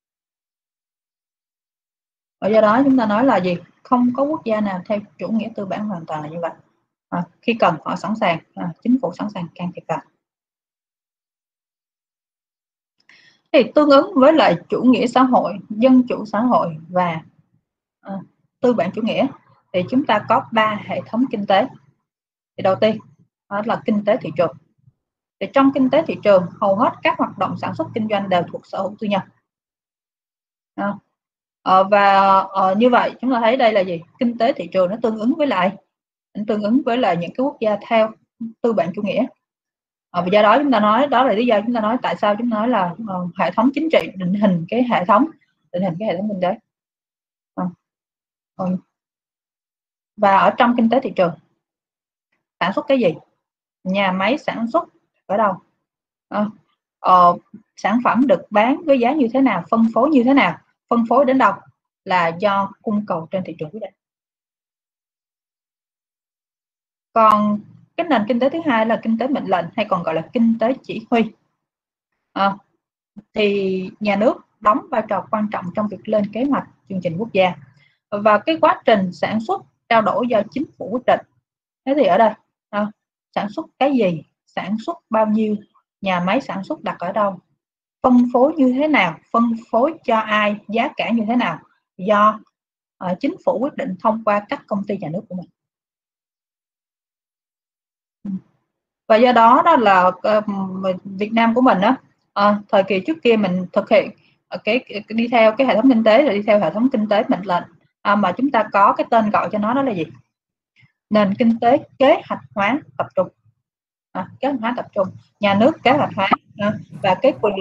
Và do đó chúng ta nói là gì? Không có quốc gia nào theo chủ nghĩa tư bản hoàn toàn là như vậy. Khi cần họ sẵn sàng, chính phủ sẵn sàng can thiệp vào. Thì tương ứng với lại chủ nghĩa xã hội, dân chủ xã hội và tư bản chủ nghĩa, thì chúng ta có 3 hệ thống kinh tế. Thì đầu tiên đó là kinh tế thị trường. Thì trong kinh tế thị trường, hầu hết các hoạt động sản xuất kinh doanh đều thuộc sở hữu tư nhân. Như vậy chúng ta thấy đây là gì? Kinh tế thị trường nó tương ứng với lại những cái quốc gia theo tư bản chủ nghĩa. Và do đó chúng ta nói, đó là lý do chúng ta nói tại sao chúng ta nói là hệ thống chính trị định hình cái hệ thống kinh tế. Và ở trong kinh tế thị trường, sản xuất cái gì? Nhà máy sản xuất ở đâu? Sản phẩm được bán với giá như thế nào, phân phối như thế nào, phân phối đến đâu là do cung cầu trên thị trường quyết định. Còn cái nền kinh tế thứ hai là kinh tế mệnh lệnh, hay còn gọi là kinh tế chỉ huy. Thì nhà nước đóng vai trò quan trọng trong việc lên kế hoạch chương trình quốc gia, và cái quá trình sản xuất trao đổi do chính phủ quyết định. Thế thì ở đây sản xuất cái gì, sản xuất bao nhiêu, nhà máy sản xuất đặt ở đâu, phân phối như thế nào, phân phối cho ai, giá cả như thế nào, do chính phủ quyết định thông qua các công ty nhà nước của mình. Và do đó là Việt Nam của mình thời kỳ trước kia mình thực hiện đi theo cái hệ thống kinh tế, rồi đi theo hệ thống kinh tế mệnh lệnh, mà chúng ta có cái tên gọi cho nó, đó là gì? Nền kinh tế kế hoạch hóa tập trung. Kế hoạch hóa tập trung, nhà nước kế hoạch hóa và cái quyền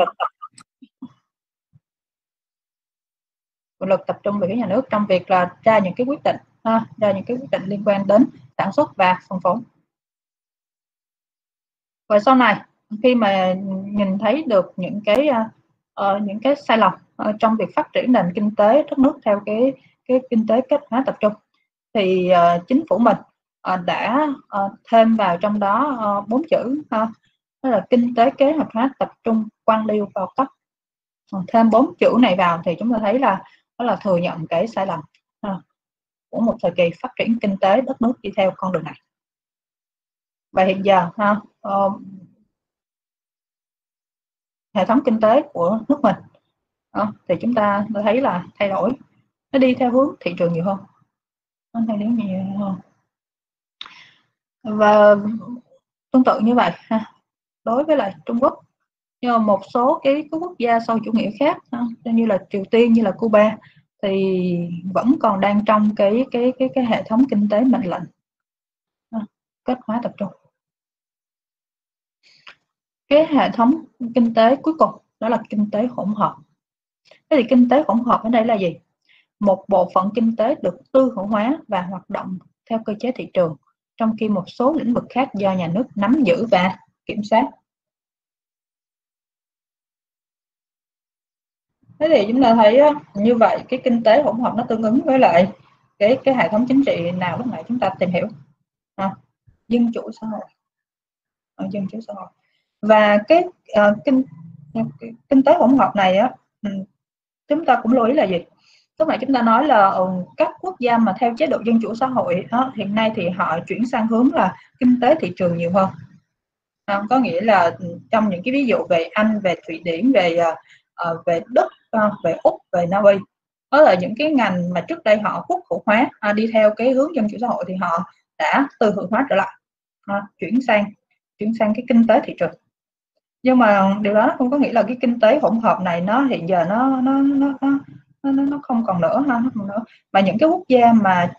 lực tập trung về phía nhà nước trong việc là ra những cái quyết định liên quan đến sản xuất và phân phối. Và sau này khi mà nhìn thấy được những cái sai lầm trong việc phát triển nền kinh tế đất nước theo cái kinh tế kết hóa tập trung, thì chính phủ mình đã thêm vào trong đó 4 chữ đó là kinh tế kế hoạch hóa tập trung quan liêu cao cấp. Thêm 4 chữ này vào thì chúng ta thấy là đó là thừa nhận cái sai lầm của một thời kỳ phát triển kinh tế đất nước đi theo con đường này. Và hiện giờ hệ thống kinh tế của nước mình thì chúng ta thấy là thay đổi, nó đi theo hướng thị trường nhiều hơn, nó thay đổi nhiều hơn. Và tương tự như vậy đối với lại Trung Quốc, nhưng mà một số cái quốc gia sau chủ nghĩa khác như là Triều Tiên, như là Cuba thì vẫn còn đang trong cái hệ thống kinh tế mệnh lệnh kết hóa tập trung. Cái hệ thống kinh tế cuối cùng đó là kinh tế hỗn hợp. Thế thì kinh tế hỗn hợp ở đây là gì? Một bộ phận kinh tế được tư hữu hóa và hoạt động theo cơ chế thị trường, trong khi một số lĩnh vực khác do nhà nước nắm giữ và kiểm soát. Thế thì chúng ta thấy như vậy cái kinh tế hỗn hợp nó tương ứng với lại cái hệ thống chính trị nào lúc nãy chúng ta tìm hiểu, dân chủ xã hội, dân chủ xã hội. Và cái kinh tế hỗn hợp này chúng ta cũng lưu ý là gì? Lúc nãy chúng ta nói là các quốc gia mà theo chế độ dân chủ xã hội hiện nay thì họ chuyển sang hướng là kinh tế thị trường nhiều hơn. Có nghĩa là trong những cái ví dụ về Anh, về Thụy Điển, về Đức, về Úc, về Na Uy, đó là những cái ngành mà trước đây họ quốc hữu hóa, đi theo cái hướng dân chủ xã hội thì họ đã tư hữu hóa trở lại, chuyển sang cái kinh tế thị trường. Nhưng mà điều đó không có nghĩa là cái kinh tế hỗn hợp này nó hiện giờ nó không còn nữa mà những cái quốc gia mà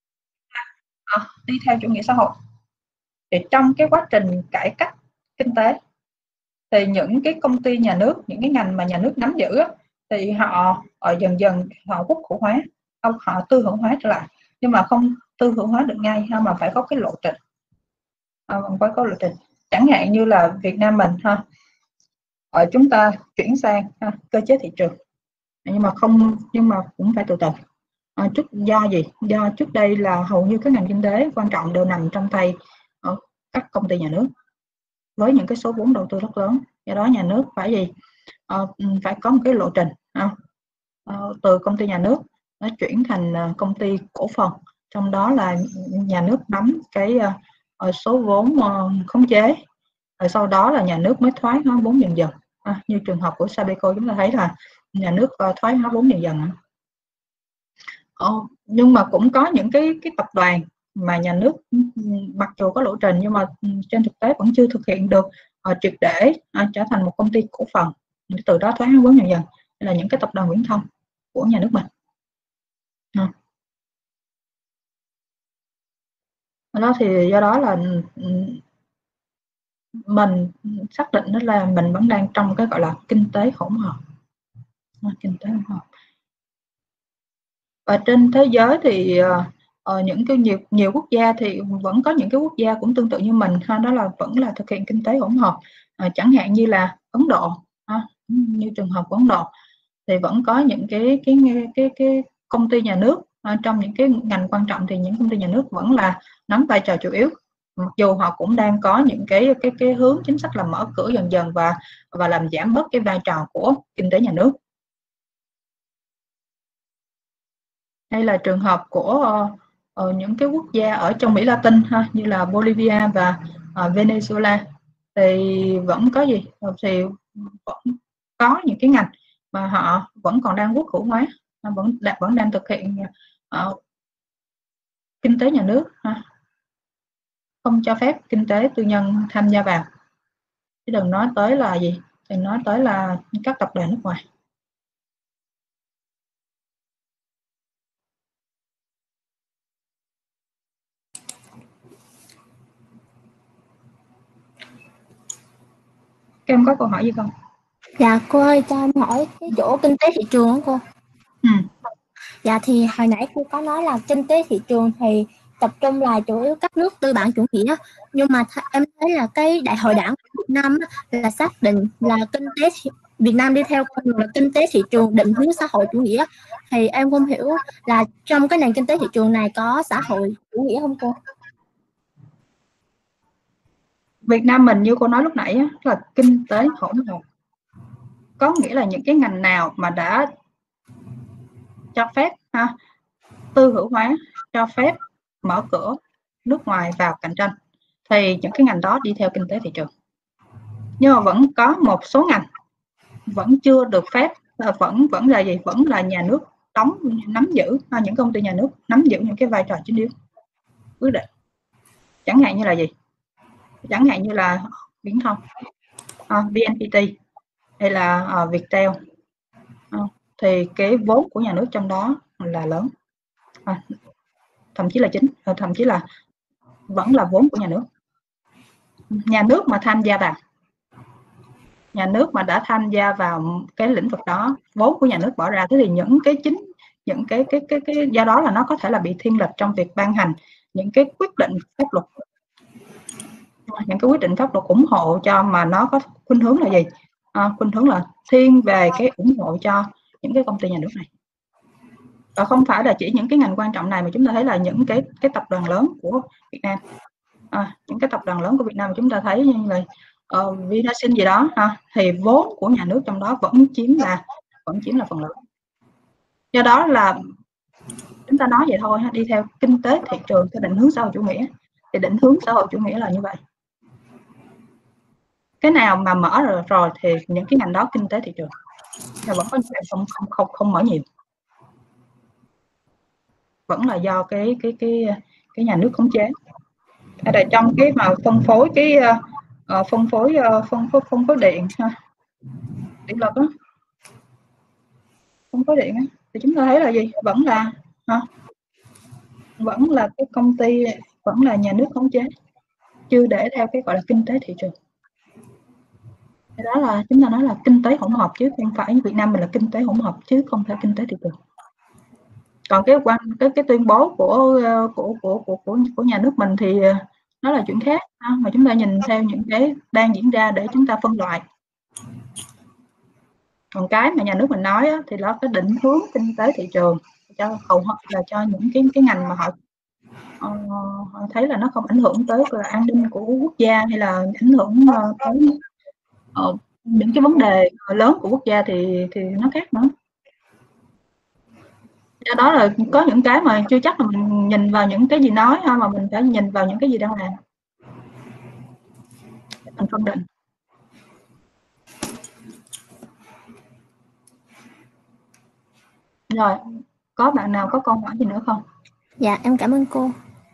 đi theo chủ nghĩa xã hội thì trong cái quá trình cải cách kinh tế thì những cái công ty nhà nước, những cái ngành mà nhà nước nắm giữ thì họ dần dần họ quốc hữu hóa, họ tư hữu hóa trở lại, nhưng mà không tư hữu hóa được ngay mà phải có cái lộ trình, phải có lộ trình. Chẳng hạn như là Việt Nam mình chúng ta chuyển sang cơ chế thị trường, nhưng mà cũng phải từ từ. Do gì? Do trước đây là hầu như các ngành kinh tế quan trọng đều nằm trong tay các công ty nhà nước với những cái số vốn đầu tư rất lớn. Do đó nhà nước phải gì? Phải có một cái lộ trình từ công ty nhà nước nó chuyển thành công ty cổ phần, trong đó là nhà nước nắm cái số vốn khống chế, rồi sau đó là nhà nước mới thoái hóa vốn dần dần. Như trường hợp của Sabeco chúng ta thấy là nhà nước thoái hóa vốn dần dần. Nhưng mà cũng có những cái tập đoàn mà nhà nước mặc dù có lộ trình nhưng mà trên thực tế vẫn chưa thực hiện được triệt để trở thành một công ty cổ phần, từ đó thoái hóa vốn dần dần. Đây là những cái tập đoàn viễn thông của nhà nước mình. Đó thì do đó là mình xác định đó là mình vẫn đang trong cái gọi là kinh tế hỗn hợp. Kinh tế hỗn hợp. Và trên thế giới thì những cái nhiều quốc gia thì vẫn có những cái quốc gia cũng tương tự như mình, đó là vẫn là thực hiện kinh tế hỗn hợp. Chẳng hạn như là Ấn Độ, như trường hợp của Ấn Độ thì vẫn có những cái công ty nhà nước trong những cái ngành quan trọng, thì những công ty nhà nước vẫn là nắm vai trò chủ yếu, mặc dù họ cũng đang có những cái hướng chính sách là mở cửa dần dần và làm giảm bớt cái vai trò của kinh tế nhà nước. Đây là trường hợp của những cái quốc gia ở trong Mỹ Latin như là Bolivia và Venezuela, thì vẫn có gì? Thì vẫn có những cái ngành mà họ vẫn còn đang quốc hữu hóa, vẫn đang thực hiện kinh tế nhà nước, không cho phép kinh tế tư nhân tham gia vào. Chứ đừng nói tới là gì? Đừng nói tới là các tập đoàn nước ngoài. Các em có câu hỏi gì không?
Dạ cô ơi, cho em hỏi cái chỗ kinh tế thị trường đó cô. Dạ thì hồi nãy cô có nói là kinh tế thị trường thì tập trung là chủ yếu các nước tư bản chủ nghĩa, nhưng mà em thấy là cái Đại hội Đảng Việt Nam là xác định là kinh tế Việt Nam đi theo con đường là kinh tế thị trường định hướng xã hội chủ nghĩa, thì em không hiểu là trong cái nền kinh tế thị trường này có xã hội chủ nghĩa không cô?
Việt Nam mình như cô nói lúc nãy là kinh tế hỗn hợp, có nghĩa là những cái ngành nào mà đã cho phép tư hữu hóa, cho phép mở cửa nước ngoài vào cạnh tranh thì những cái ngành đó đi theo kinh tế thị trường. Nhưng mà vẫn có một số ngành vẫn chưa được phép, vẫn là gì? Vẫn là nhà nước nắm giữ, những công ty nhà nước nắm giữ những cái vai trò chính yếu quyết định. Chẳng hạn như là gì? Chẳng hạn như là viễn thông, VNPT hay là Viettel, thì cái vốn của nhà nước trong đó là lớn, thậm chí là thậm chí là vẫn là vốn của nhà nước. Nhà nước mà tham gia vào, nhà nước mà đã tham gia vào cái lĩnh vực đó, vốn của nhà nước bỏ ra, thế thì những cái do đó là nó có thể là bị thiên lệch trong việc ban hành những cái quyết định pháp luật, những cái quyết định pháp luật ủng hộ cho, mà nó có khuynh hướng là gì? Khuynh hướng là thiên về cái ủng hộ cho những cái công ty nhà nước này. Và không phải là chỉ những cái ngành quan trọng này, mà chúng ta thấy là những cái tập đoàn lớn của Việt Nam, những cái tập đoàn lớn của Việt Nam mà chúng ta thấy như là Vinasin gì đó, thì vốn của nhà nước trong đó vẫn chiếm là phần lớn. Do đó là chúng ta nói vậy thôi, đi theo kinh tế thị trường, theo định hướng xã hội chủ nghĩa, thì định hướng xã hội chủ nghĩa là như vậy. Cái nào mà mở rồi thì những cái ngành đó kinh tế thị trường, nhưng vẫn có những không mở nhiều, vẫn là do cái nhà nước khống chế. Hay là trong cái mà phân phối điện điện lực đó, phân phối điện thì chúng ta thấy là gì? Vẫn là cái công ty, vẫn là nhà nước khống chế, chưa để theo cái gọi là kinh tế thị trường. Thì đó là chúng ta nói là kinh tế hỗn hợp, chứ không phải Việt Nam mình là kinh tế hỗn hợp chứ không phải kinh tế thị trường. Còn cái tuyên bố của nhà nước mình thì nó là chuyện khác, mà chúng ta nhìn theo những cái đang diễn ra để chúng ta phân loại. Còn cái mà nhà nước mình nói thì đó cái định hướng kinh tế thị trường cho hầu hết là cho những cái ngành mà họ thấy là nó không ảnh hưởng tới là an ninh của quốc gia, hay là ảnh hưởng tới những cái vấn đề lớn của quốc gia thì nó khác nữa. Do đó là có những cái mà chưa chắc là mình nhìn vào những cái gì nói, mà mình phải nhìn vào những cái gì đang làm, mình phân định. Rồi, có bạn nào có câu hỏi gì nữa không?
Dạ, em cảm ơn cô.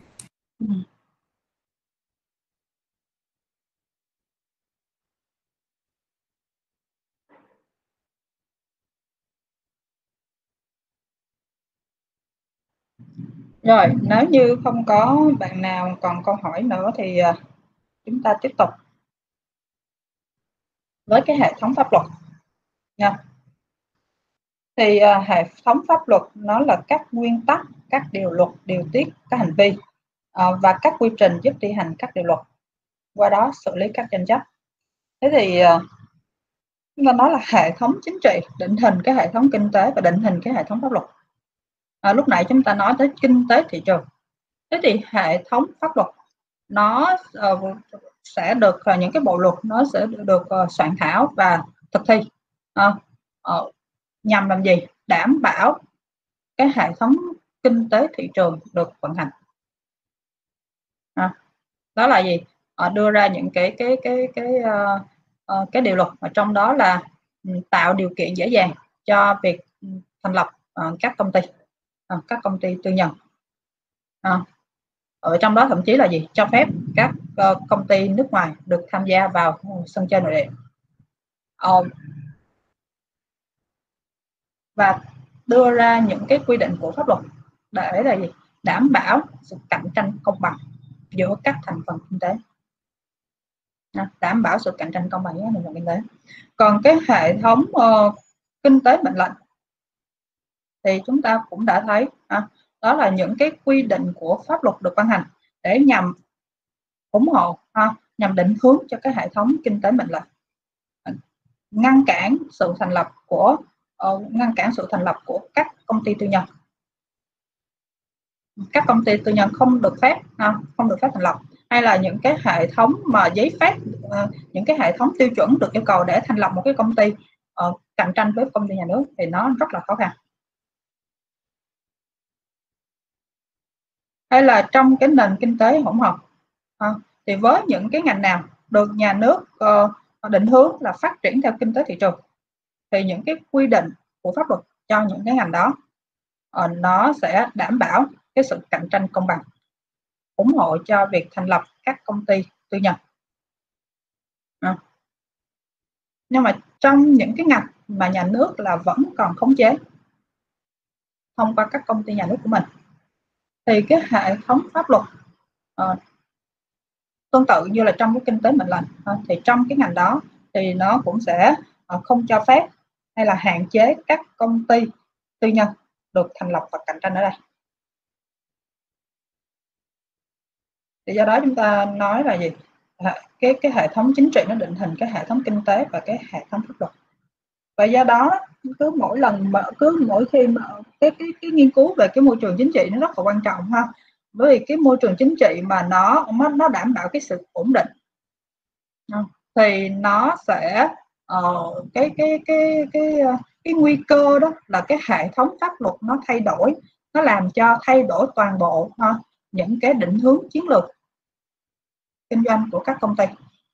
Rồi, nếu như không có bạn nào còn câu hỏi nữa thì chúng ta tiếp tục với cái hệ thống pháp luật nha. Thì hệ thống pháp luật nó là các nguyên tắc, các điều luật, điều tiết các hành vi và các quy trình giúp thi hành các điều luật, qua đó xử lý các tranh chấp. Thế thì chúng ta nói là hệ thống chính trị định hình cái hệ thống kinh tế và định hình cái hệ thống pháp luật. Lúc nãy chúng ta nói tới kinh tế thị trường. Thế thì hệ thống pháp luật nó sẽ được những cái bộ luật nó sẽ được soạn thảo và thực thi nhằm làm gì? Đảm bảo cái hệ thống kinh tế thị trường được vận hành. Đó là gì? Đưa ra những cái điều luật mà trong đó là tạo điều kiện dễ dàng cho việc thành lập các công ty tư nhân. Ở trong đó thậm chí là gì? Cho phép các công ty nước ngoài được tham gia vào sân chơi nội địa. Và đưa ra những cái quy định của pháp luật để là gì? Đảm bảo sự cạnh tranh công bằng giữa các thành phần kinh tế. Đảm bảo sự cạnh tranh công bằng giữa các thành phần kinh tế. Còn cái hệ thống kinh tế mệnh lệnh thì chúng ta cũng đã thấy đó là những cái quy định của pháp luật được ban hành để nhằm ủng hộ, nhằm định hướng cho cái hệ thống kinh tế mệnh lệnh, ngăn cản sự thành lập của các công ty tư nhân. Các công ty tư nhân không được phép thành lập, hay là những cái hệ thống mà giấy phép, những cái hệ thống tiêu chuẩn được yêu cầu để thành lập một cái công ty cạnh tranh với công ty nhà nước thì nó rất là khó khăn. Hay là trong cái nền kinh tế hỗn hợp, thì với những cái ngành nào được nhà nước định hướng là phát triển theo kinh tế thị trường, thì những cái quy định của pháp luật cho những cái ngành đó nó sẽ đảm bảo cái sự cạnh tranh công bằng, ủng hộ cho việc thành lập các công ty tư nhân. Nhưng mà trong những cái ngành mà nhà nước là vẫn còn khống chế thông qua các công ty nhà nước của mình, thì cái hệ thống pháp luật tương tự như là trong cái kinh tế mệnh lệnh, thì trong cái ngành đó thì nó cũng sẽ không cho phép hay là hạn chế các công ty tư nhân được thành lập và cạnh tranh ở đây. Thì do đó chúng ta nói là gì? Cái hệ thống chính trị nó định hình cái hệ thống kinh tế và cái hệ thống pháp luật. Và do đó cứ mỗi khi mà cái nghiên cứu về cái môi trường chính trị nó rất là quan trọng ha. Bởi vì cái môi trường chính trị mà nó đảm bảo cái sự ổn định thì nó sẽ cái nguy cơ đó là cái hệ thống pháp luật nó thay đổi, nó làm cho thay đổi toàn bộ những cái định hướng chiến lược kinh doanh của các công ty.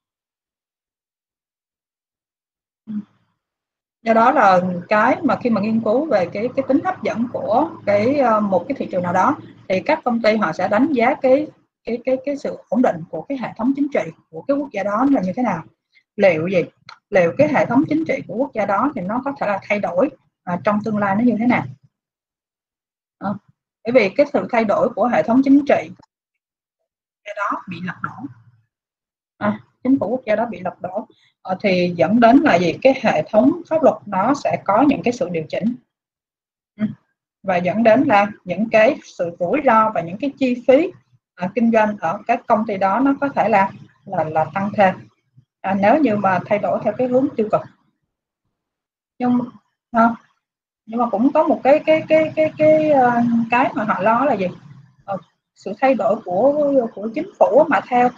Do đó là cái mà khi mà nghiên cứu về cái tính hấp dẫn của một cái thị trường nào đó, thì các công ty họ sẽ đánh giá cái sự ổn định của cái hệ thống chính trị của cái quốc gia đó là như thế nào. Liệu cái hệ thống chính trị của quốc gia đó thì nó có thể là thay đổi trong tương lai nó như thế nào. Bởi vì cái sự thay đổi của hệ thống chính trị cái đó bị lật đổ, chính phủ quốc gia đó bị lật đổ, thì dẫn đến là gì? Cái hệ thống pháp luật nó sẽ có những cái sự điều chỉnh, và dẫn đến là những cái sự rủi ro và những cái chi phí kinh doanh ở các công ty đó nó có thể là tăng thêm nếu như mà thay đổi theo cái hướng tiêu cực. Nhưng mà cũng có một cái mà họ lo là gì? Sự thay đổi của chính phủ mà theo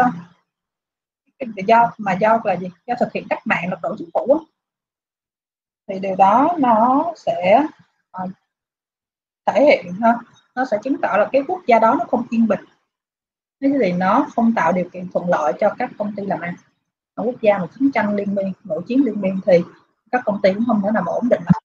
do là gì? Do thực hiện cách mạng lật đổ chính phủ, thì điều đó nó sẽ thể hiện nó sẽ chứng tỏ là cái quốc gia đó nó không yên bình, thế thì nó không tạo điều kiện thuận lợi cho các công ty làm ăn. Ở quốc gia mà chiến tranh liên miên, nội chiến liên miên thì các công ty cũng không thể nào mà ổn định được.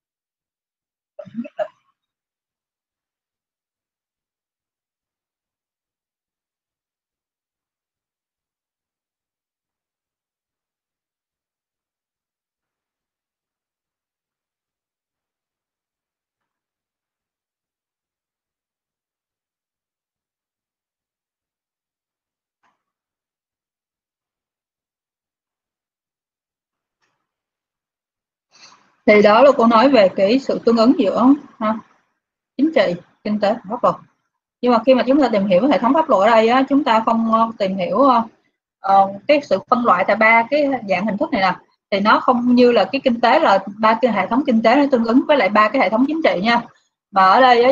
Thì đó là cô nói về cái sự tương ứng giữa chính trị, kinh tế và pháp luật. Nhưng mà khi mà chúng ta tìm hiểu hệ thống pháp luật ở đây á, chúng ta không tìm hiểu cái sự phân loại tại ba cái dạng hình thức này nè, thì nó không như là cái kinh tế là ba cái hệ thống kinh tế nó tương ứng với lại ba cái hệ thống chính trị nha. Mà ở đây á,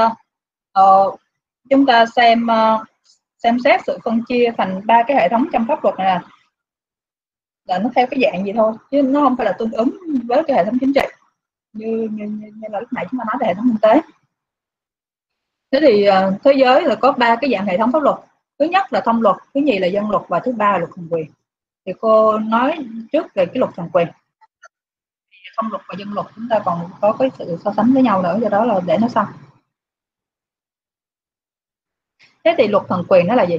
chúng ta xem xét sự phân chia thành ba cái hệ thống trong pháp luật này nè, là nó theo cái dạng gì thôi, chứ nó không phải là tương ứng với cái hệ thống chính trị như là lúc nãy chúng ta nói về hệ thống kinh tế. Thế thì thế giới là có ba cái dạng hệ thống pháp luật. Thứ nhất là thông luật, thứ nhì là dân luật và thứ ba là luật thần quyền. Thì cô nói trước về cái luật thần quyền. Thông luật và dân luật chúng ta còn có cái sự so sánh với nhau nữa, do đó là để nó sau. Thế thì luật thần quyền nó là gì?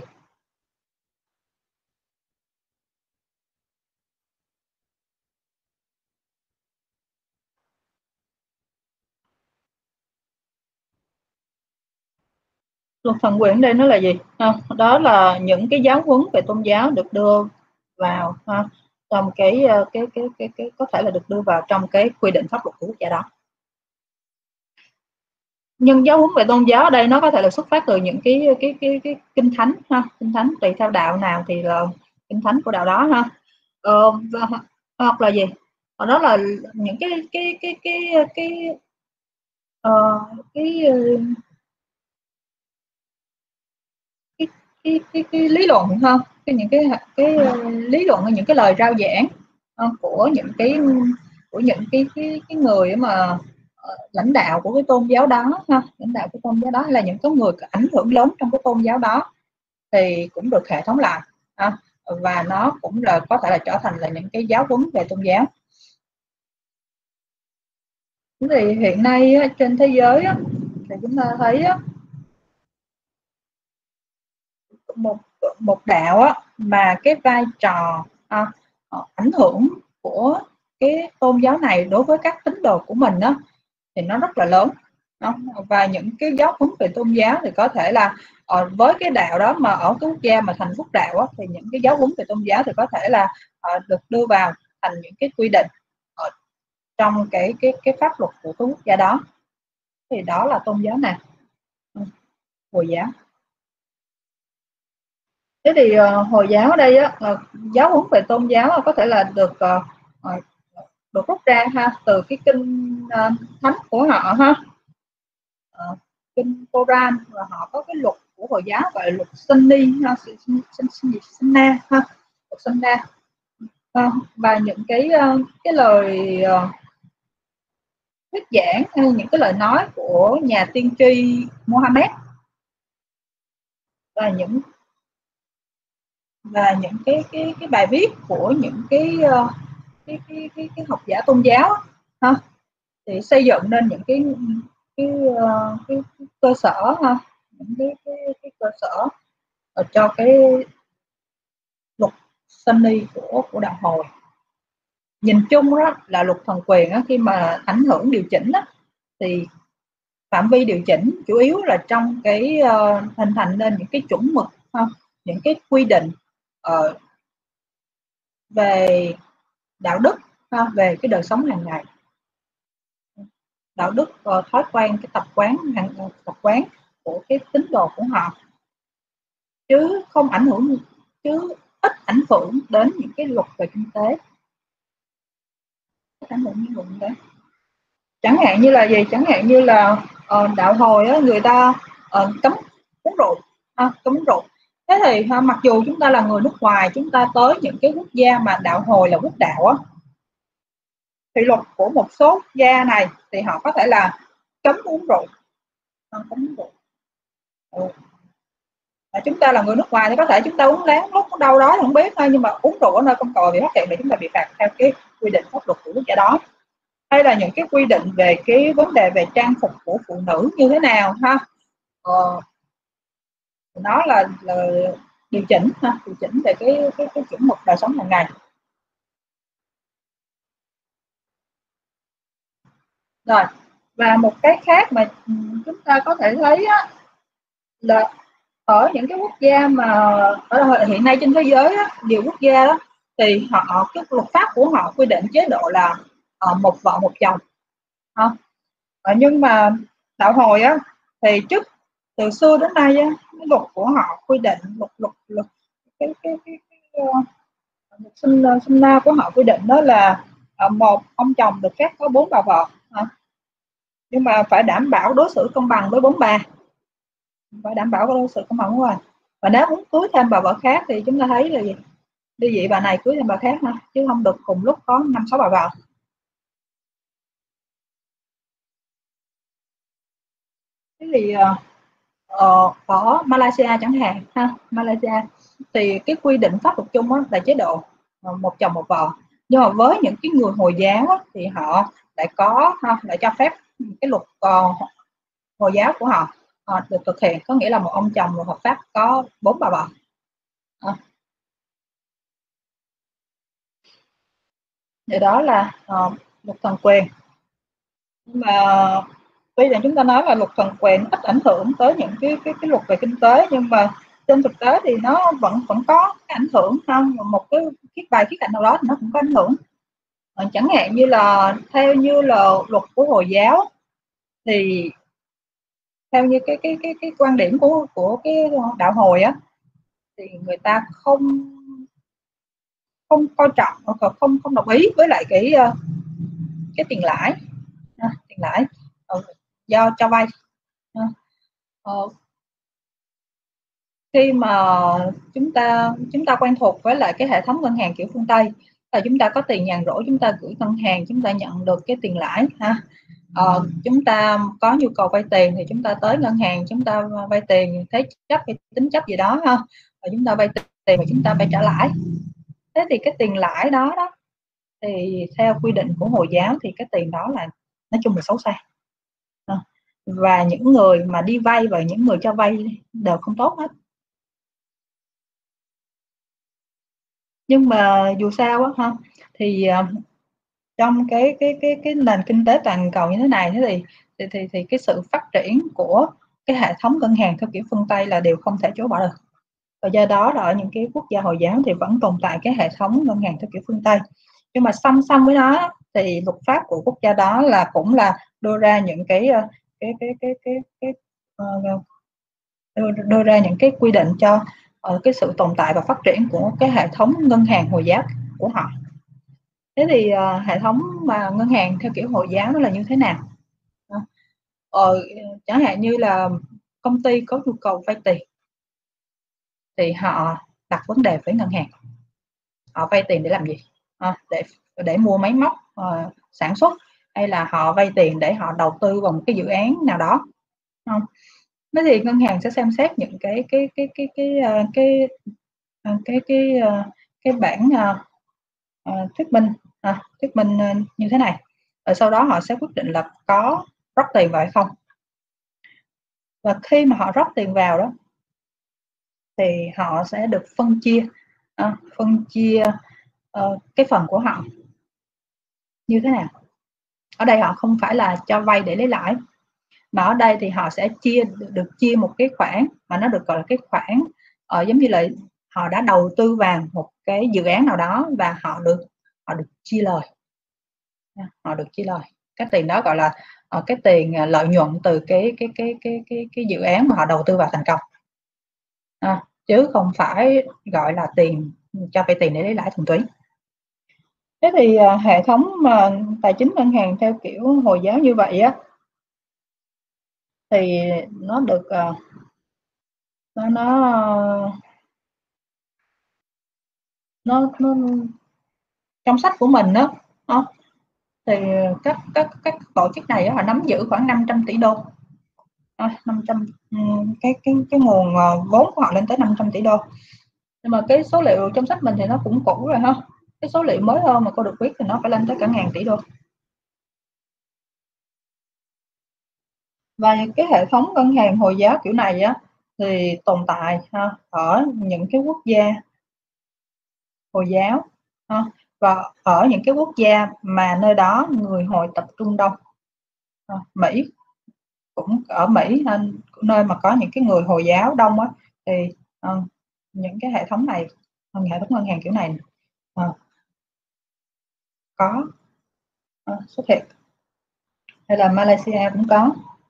Luật thần quyền đây nó là gì? Đó là những cái giáo huấn về tôn giáo được đưa vào trong cái có thể là được đưa vào trong cái quy định pháp luật của quốc gia đó. Nhưng giáo huấn về tôn giáo ở đây nó có thể là xuất phát từ những cái kinh thánh ha, kinh thánh tùy theo đạo nào thì là kinh thánh của đạo đó ha. Hoặc là gì, đó là những cái lý luận ha, những cái lý luận, những cái lời rao giảng của những cái người mà lãnh đạo của cái tôn giáo đó ha, lãnh đạo của tôn giáo đó hay là những cái người có ảnh hưởng lớn trong cái tôn giáo đó thì cũng được hệ thống lại ha, và nó cũng là có thể là trở thành là những cái giáo huấn về tôn giáo. Thì hiện nay trên thế giới thì chúng ta thấy một đạo mà cái vai trò ảnh hưởng của cái tôn giáo này đối với các tín đồ của mình thì nó rất là lớn. Và những cái giáo huấn về tôn giáo thì có thể là với cái đạo đó mà ở cái quốc gia mà thành quốc đạo thì những cái giáo huấn về tôn giáo thì có thể là được đưa vào thành những cái quy định trong cái pháp luật của cái quốc gia đó. Thì đó là tôn giáo nào? Hồi giáo. Thế thì Hồi giáo ở đây giáo huấn về tôn giáo có thể là được rút ra từ cái kinh thánh của họ ha, kinh Koran, và họ có cái luật của Hồi giáo gọi là luật Sunni ha, Sunna ha, luật Sunna, và những cái lời thuyết giảng hay những cái lời nói của nhà tiên tri Mohammed và những cái bài viết của những cái học giả tôn giáo ha, thì xây dựng nên những cái cơ sở ha, những cái cơ sở cho cái luật Sunni của đạo Hồi. Nhìn chung đó là luật thần quyền khi mà ảnh hưởng điều chỉnh thì phạm vi điều chỉnh chủ yếu là trong cái hình thành nên những cái chuẩn mực những cái quy định về đạo đức về cái đời sống hàng ngày, đạo đức, thói quen, cái tập quán của cái tín đồ của họ, chứ không ảnh hưởng, chứ ít ảnh hưởng đến những cái luật về kinh tế. Ít ảnh hưởng những luật đấy. Chẳng hạn như là gì? Chẳng hạn như là đạo Hồi người ta cấm uống rượu, cấm uống rượu. Thế thì mặc dù chúng ta là người nước ngoài, chúng ta tới những cái quốc gia mà đạo Hồi là quốc đạo thì luật của một số quốc gia này thì họ có thể là cấm uống rượu, cấm uống rượu. Chúng ta là người nước ngoài thì có thể chúng ta uống lén lúc ở đâu đó không biết thôi, nhưng mà uống rượu ở nơi công cộng bị phát hiện thì chúng ta bị phạt theo cái quy định pháp luật của quốc gia đó. Hay là những cái quy định về cái vấn đề về trang phục của phụ nữ như thế nào ha, nó là điều chỉnh điều chỉnh về cái chuẩn mực đời sống hàng ngày. Rồi, và một cái khác mà chúng ta có thể thấy là ở những cái quốc gia mà ở hiện nay trên thế giới nhiều quốc gia đó thì họ cái luật pháp của họ quy định chế độ là một vợ một chồng. Nhưng mà đạo Hồi thì từ xưa đến nay cái luật của họ quy định luật cái sinh na của họ quy định đó là một ông chồng được phép có 4 bà vợ, nhưng mà phải đảm bảo đối xử công bằng với 4 bà, phải đảm bảo đối xử công bằng với bà. Và nếu muốn cưới thêm bà vợ khác thì chúng ta thấy là gì? Ly dị bà này cưới thêm bà khác chứ không được cùng lúc có 5-6 bà vợ. Thế thì ở Malaysia chẳng hạn Malaysia thì cái quy định pháp luật chung là chế độ một chồng một vợ, nhưng mà với những cái người Hồi giáo thì họ lại lại cho phép cái luật Hồi giáo của họ được thực hiện, có nghĩa là một ông chồng hợp pháp có 4 bà vợ. Thì đó là luật thần quyền. Nhưng mà tuy rằng chúng ta nói là luật thần quyền ít ảnh hưởng tới những cái luật về kinh tế, nhưng mà trên thực tế thì nó vẫn có cái ảnh hưởng một cái vài khía cạnh nào đó thì nó cũng có ảnh hưởng. Chẳng hạn như là theo như là luật của Hồi giáo thì theo như cái quan điểm của cái đạo hồi á, thì người ta không coi trọng, không đồng ý với lại cái tiền lãi, tiền lãi do cho vay. Khi mà chúng ta quen thuộc với lại cái hệ thống ngân hàng kiểu phương Tây, là chúng ta có tiền nhàn rỗi chúng ta gửi ngân hàng, chúng ta nhận được cái tiền lãi ha. Chúng ta có nhu cầu vay tiền thì chúng ta tới ngân hàng, chúng ta vay tiền thế chấp hay tính chấp gì đó ha, và chúng ta vay tiền và chúng ta phải trả lãi. Thế thì cái tiền lãi đó thì theo quy định của Hồi giáo thì cái tiền đó là nói chung là xấu xa, và những người mà đi vay và những người cho vay đều không tốt hết. Nhưng mà dù sao á ha, thì trong cái nền kinh tế toàn cầu như thế này thì cái sự phát triển của cái hệ thống ngân hàng theo kiểu phương Tây là điều không thể chối bỏ được. Và do đó là ở những cái quốc gia Hồi giáo thì vẫn tồn tại cái hệ thống ngân hàng theo kiểu phương Tây. Nhưng mà song song với nó thì luật pháp của quốc gia đó là cũng là đưa ra những đưa ra những cái quy định cho cái sự tồn tại và phát triển của cái hệ thống ngân hàng Hồi giáo của họ. Thế thì hệ thống mà ngân hàng theo kiểu Hồi giáo nó là như thế nào? Chẳng hạn như là công ty có nhu cầu vay tiền thì họ đặt vấn đề với ngân hàng, họ vay tiền để làm gì? Để mua máy móc sản xuất, hay là họ vay tiền để họ đầu tư vào một cái dự án nào đó không? Thế thì ngân hàng sẽ xem xét những cái bản thuyết minh như thế này, rồi sau đó họ sẽ quyết định là có rót tiền vào hay không. Và khi mà họ rót tiền vào đó thì họ sẽ được phân chia cái phần của họ như thế nào. Ở đây họ không phải là cho vay để lấy lãi, mà ở đây thì họ sẽ được chia một cái khoản mà nó được gọi là cái khoản giống như là họ đã đầu tư vào một cái dự án nào đó và họ được chia lời. Họ được chia lời. Cái tiền đó gọi là cái tiền lợi nhuận từ cái dự án mà họ đầu tư vào thành công, chứ không phải gọi là tiền cho vay tiền để lấy lãi thuần túy. Thế thì hệ thống mà tài chính ngân hàng theo kiểu Hồi giáo như vậy á, thì nó được nó trong sách của mình đó thì các tổ chức này họ nắm giữ khoảng 500 tỷ đô, 500 cái nguồn vốn của họ lên tới 500 tỷ đô. Nhưng mà cái số liệu trong sách mình thì nó cũng cũ rồi ha, cái số liệu mới hơn mà cô được biết thì nó phải lên tới cả 1000 tỷ đô. Và cái hệ thống ngân hàng Hồi giáo kiểu này á thì tồn tại ở những cái quốc gia Hồi giáo và ở những cái quốc gia mà nơi đó người Hồi tập trung đông. Mỹ cũng ở Mỹ, nơi mà có những cái người Hồi giáo đông á, thì những cái hệ thống này, hệ thống ngân hàng kiểu này có xuất hiện. Hay là Malaysia cũng có.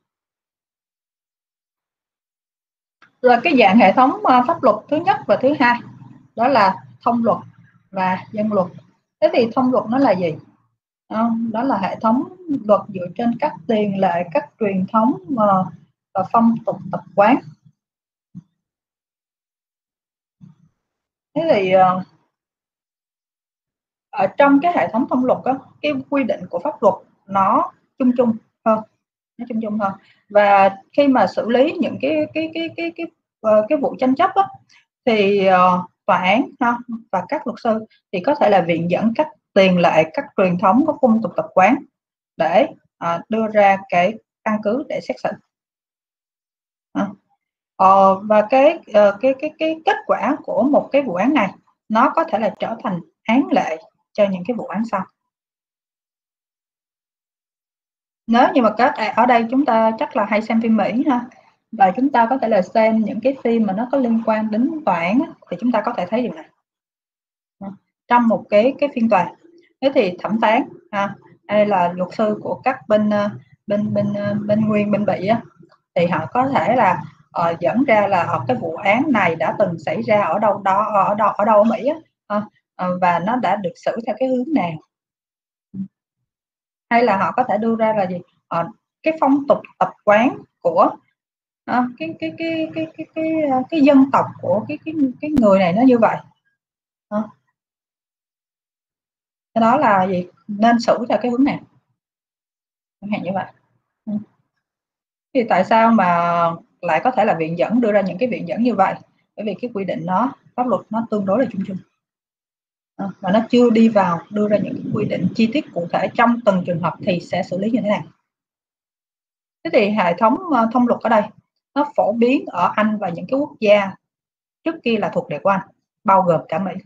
Rồi cái dạng hệ thống pháp luật thứ nhất và thứ hai đó là thông luật và dân luật. Thế thì thông luật nó là gì? Đó là hệ thống luật dựa trên các tiền lệ, các truyền thống và phong tục tập quán. Thế thì ở trong cái hệ thống thông luật đó, cái quy định của pháp luật nó chung chung hơn, và khi mà xử lý những cái vụ tranh chấp đó, thì tòa án và các luật sư thì có thể là viện dẫn các tiền lệ, các truyền thống, các phong tục tập quán để đưa ra cái căn cứ để xét xử. Và cái kết quả của một cái vụ án này nó có thể là trở thành án lệ cho những cái vụ án sau. Nếu như mà các ở đây chúng ta chắc là hay xem phim Mỹ ha, và chúng ta có thể là xem những cái phim mà nó có liên quan đến tòa án thì chúng ta có thể thấy điều này. Trong một cái phiên tòa, thế thì thẩm phán hay là luật sư của các bên nguyên bên bị thì họ có thể là dẫn ra là cái vụ án này đã từng xảy ra ở đâu ở Mỹ á, và nó đã được xử theo cái hướng nào, hay là họ có thể đưa ra là gì, cái phong tục tập quán của cái dân tộc của cái người này nó như vậy, đó là gì, nên xử theo cái hướng nào, chẳng hạn như vậy. Thì tại sao mà lại có thể là viện dẫn đưa ra những cái viện dẫn như vậy? Bởi vì cái quy định pháp luật nó tương đối là chung chung, và nó chưa đi vào đưa ra những quy định chi tiết cụ thể trong từng trường hợp thì sẽ xử lý như thế nào. Thế thì hệ thống thông luật ở đây nó phổ biến ở Anh và những cái quốc gia trước kia là thuộc địa của Anh, bao gồm cả Mỹ.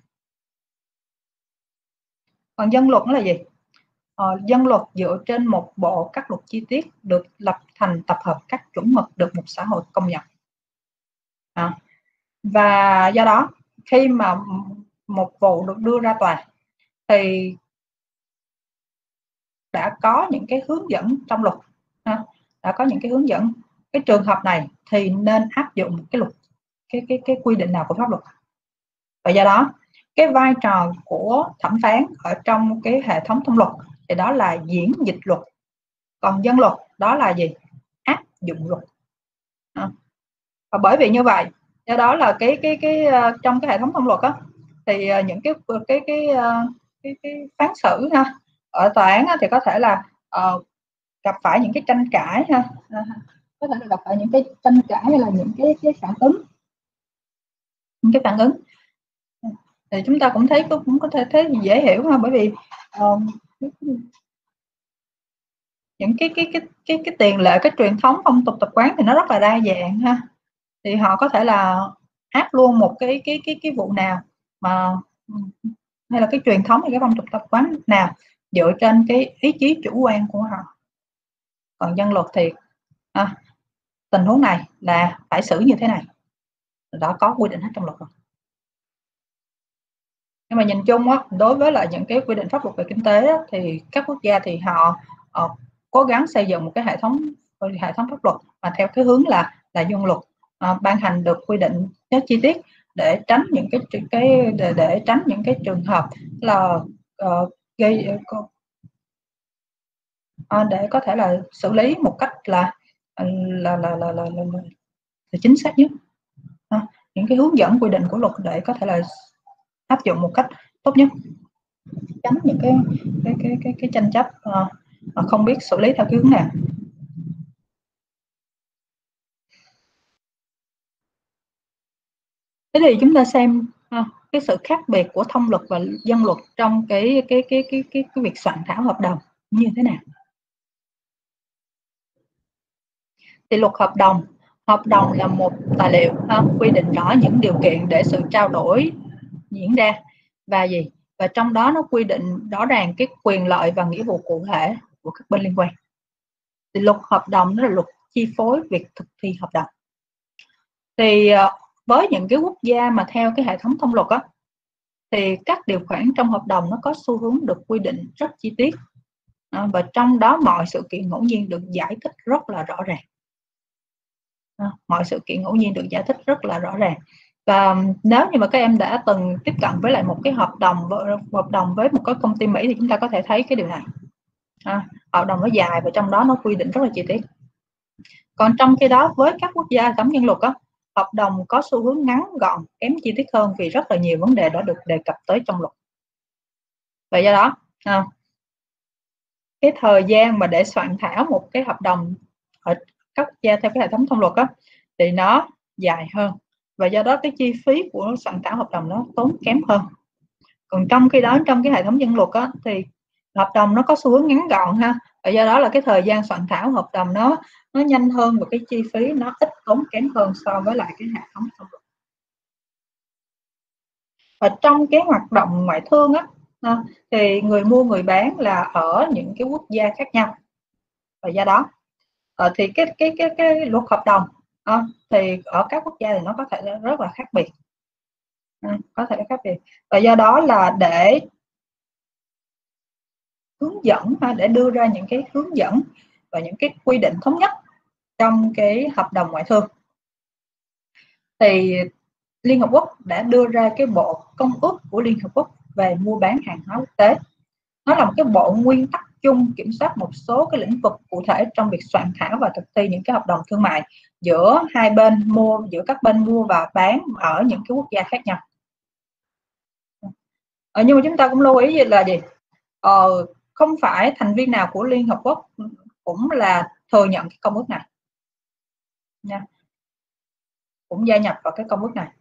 Còn dân luật nó là gì? Dân luật dựa trên một bộ các luật chi tiết được lập thành tập hợp các chuẩn mực được một xã hội công nhận. Và do đó khi mà một vụ được đưa ra tòa thì đã có những cái hướng dẫn trong luật, đã có những cái hướng dẫn cái trường hợp này thì nên áp dụng cái luật, cái quy định nào của pháp luật. Và do đó cái vai trò của thẩm phán ở trong cái hệ thống thông luật thì đó là diễn dịch luật, còn dân luật đó là gì, áp dụng luật. Và bởi vì như vậy do đó là cái trong cái hệ thống thông luật á, thì những cái phán xử ở tòa án thì có thể là gặp phải những cái tranh cãi có thể là gặp phải những cái tranh cãi hay là những cái phản ứng, thì chúng ta cũng thấy cũng có thể thấy dễ hiểu bởi vì những cái tiền lệ, cái truyền thống phong tục tập quán thì nó rất là đa dạng thì họ có thể là áp luôn một cái vụ nào mà hay là cái truyền thống hay cái phong tục tập quán nào dựa trên cái ý chí chủ quan của họ. Còn dân luật thì tình huống này là phải xử như thế này, đã có quy định hết trong luật rồi. Nhưng mà nhìn chung đối với lại những cái quy định pháp luật về kinh tế thì các quốc gia thì họ cố gắng xây dựng một cái hệ thống pháp luật mà theo cái hướng là dân luật, ban hành được quy định rất chi tiết để tránh những để tránh những cái trường hợp là để có thể là xử lý một cách là chính xác nhất, những cái hướng dẫn quy định của luật để có thể là áp dụng một cách tốt nhất, tránh những cái tranh chấp mà không biết xử lý theo cái hướng nào. Thế thì chúng ta xem cái sự khác biệt của thông luật và dân luật trong cái việc soạn thảo hợp đồng như thế nào. Thì luật hợp đồng là một tài liệu quy định rõ những điều kiện để sự trao đổi diễn ra và trong đó nó quy định rõ ràng cái quyền lợi và nghĩa vụ cụ thể của các bên liên quan. Thì luật hợp đồng nó là luật chi phối việc thực thi hợp đồng. Thì với những cái quốc gia mà theo cái hệ thống thông luật thì các điều khoản trong hợp đồng nó có xu hướng được quy định rất chi tiết, và trong đó mọi sự kiện ngẫu nhiên được giải thích rất là rõ ràng. Mọi sự kiện ngẫu nhiên được giải thích rất là rõ ràng. Và nếu như mà các em đã từng tiếp cận với lại một cái hợp đồng với một cái công ty Mỹ thì chúng ta có thể thấy cái điều này. Hợp đồng nó dài và trong đó nó quy định rất là chi tiết. Còn trong khi đó với các quốc gia giống nhân luật hợp đồng có xu hướng ngắn gọn, kém chi tiết hơn vì rất là nhiều vấn đề đã được đề cập tới trong luật. Vậy do đó cái thời gian mà để soạn thảo một cái hợp đồng ở các quốc gia theo cái hệ thống thông luật thì nó dài hơn, và do đó cái chi phí của soạn thảo hợp đồng nó tốn kém hơn. Còn trong khi đó trong cái hệ thống dân luật thì hợp đồng nó có xu hướng ngắn gọn và do đó là cái thời gian soạn thảo hợp đồng nó nhanh hơn và cái chi phí nó ít tốn kém hơn so với lại cái hệ thống thông luật. Và trong cái hoạt động ngoại thương thì người mua người bán là ở những cái quốc gia khác nhau, và do đó thì cái luật hợp đồng thì ở các quốc gia thì nó có thể rất là khác biệt, và do đó là để hướng dẫn để đưa ra những cái hướng dẫn và những cái quy định thống nhất trong cái hợp đồng ngoại thương thì Liên Hợp Quốc đã đưa ra cái bộ công ước của Liên Hợp Quốc về mua bán hàng hóa quốc tế. Nó là một cái bộ nguyên tắc chung kiểm soát một số cái lĩnh vực cụ thể trong việc soạn thảo và thực thi những cái hợp đồng thương mại giữa hai bên giữa các bên mua và bán ở những cái quốc gia khác nhau. Nhưng mà chúng ta cũng lưu ý là gì? Không phải thành viên nào của Liên Hợp Quốc cũng là thừa nhận cái công ước này nha, cũng gia nhập vào cái công ước này.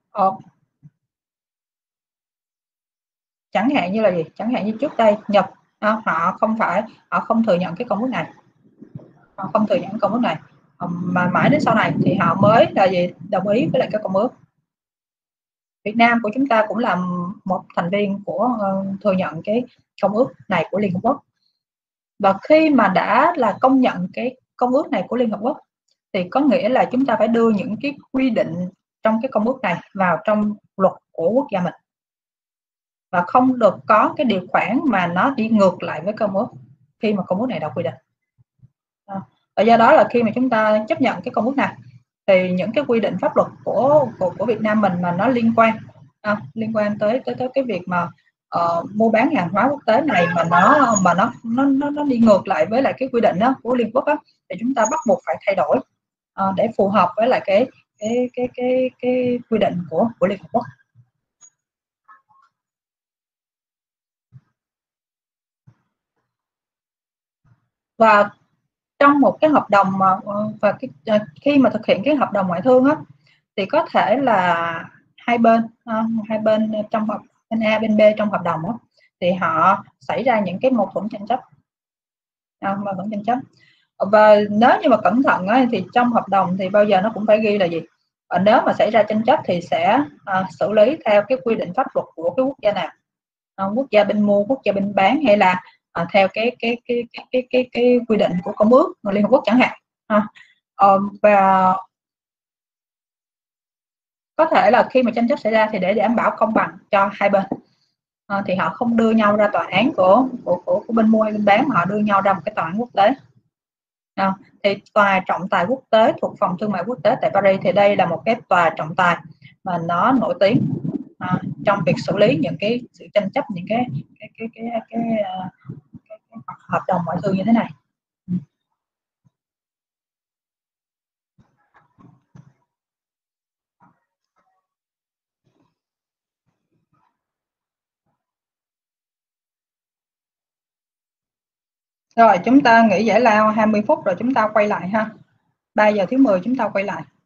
Chẳng hạn như là gì? Chẳng hạn như trước đây Nhật họ không thừa nhận cái công ước này, họ không thừa nhận công ước này, mà mãi đến sau này thì họ mới là gì? Đồng ý với lại cái công ước. Việt Nam của chúng ta cũng là một thành viên của thừa nhận cái công ước này của Liên Hợp Quốc. Và khi mà đã là công nhận cái công ước này của Liên Hợp Quốc thì có nghĩa là chúng ta phải đưa những cái quy định trong cái công ước này vào trong luật của quốc gia mình, và không được có cái điều khoản mà nó đi ngược lại với công ước khi mà công ước này đã quy định. Và do đó là khi mà chúng ta chấp nhận cái công ước này thì những cái quy định pháp luật của Việt Nam mình mà nó liên quan tới cái việc mà mua bán hàng hóa quốc tế này mà nó đi ngược lại với lại cái quy định đó của Liên Hợp Quốc đó, thì chúng ta bắt buộc phải thay đổi để phù hợp với lại cái quy định của Liên Hợp Quốc. Và trong một cái hợp đồng và khi mà thực hiện cái hợp đồng ngoại thương á, thì có thể là hai bên trong bên A bên B trong hợp đồng á, thì họ xảy ra những cái mâu thuẫn tranh chấp, và nếu như mà cẩn thận á, thì trong hợp đồng thì bao giờ nó cũng phải ghi là gì? Nếu mà xảy ra tranh chấp thì sẽ xử lý theo cái quy định pháp luật của cái quốc gia nào, quốc gia bên mua, quốc gia bên bán, hay là theo cái quy định của công ước Liên Hợp Quốc chẳng hạn. Và có thể là khi mà tranh chấp xảy ra thì để đảm bảo công bằng cho hai bên thì họ không đưa nhau ra tòa án của bên mua hay bên bán, mà họ đưa nhau ra một cái tòa án quốc tế. Thì tòa trọng tài quốc tế thuộc Phòng Thương mại Quốc tế tại Paris thì đây là một cái tòa trọng tài mà nó nổi tiếng trong việc xử lý những cái sự tranh chấp, những cái hợp đồng ngoại thương như thế này. Rồi chúng ta nghỉ giải lao 20 phút rồi chúng ta quay lại ha. 3 giờ thứ 10 chúng ta quay lại.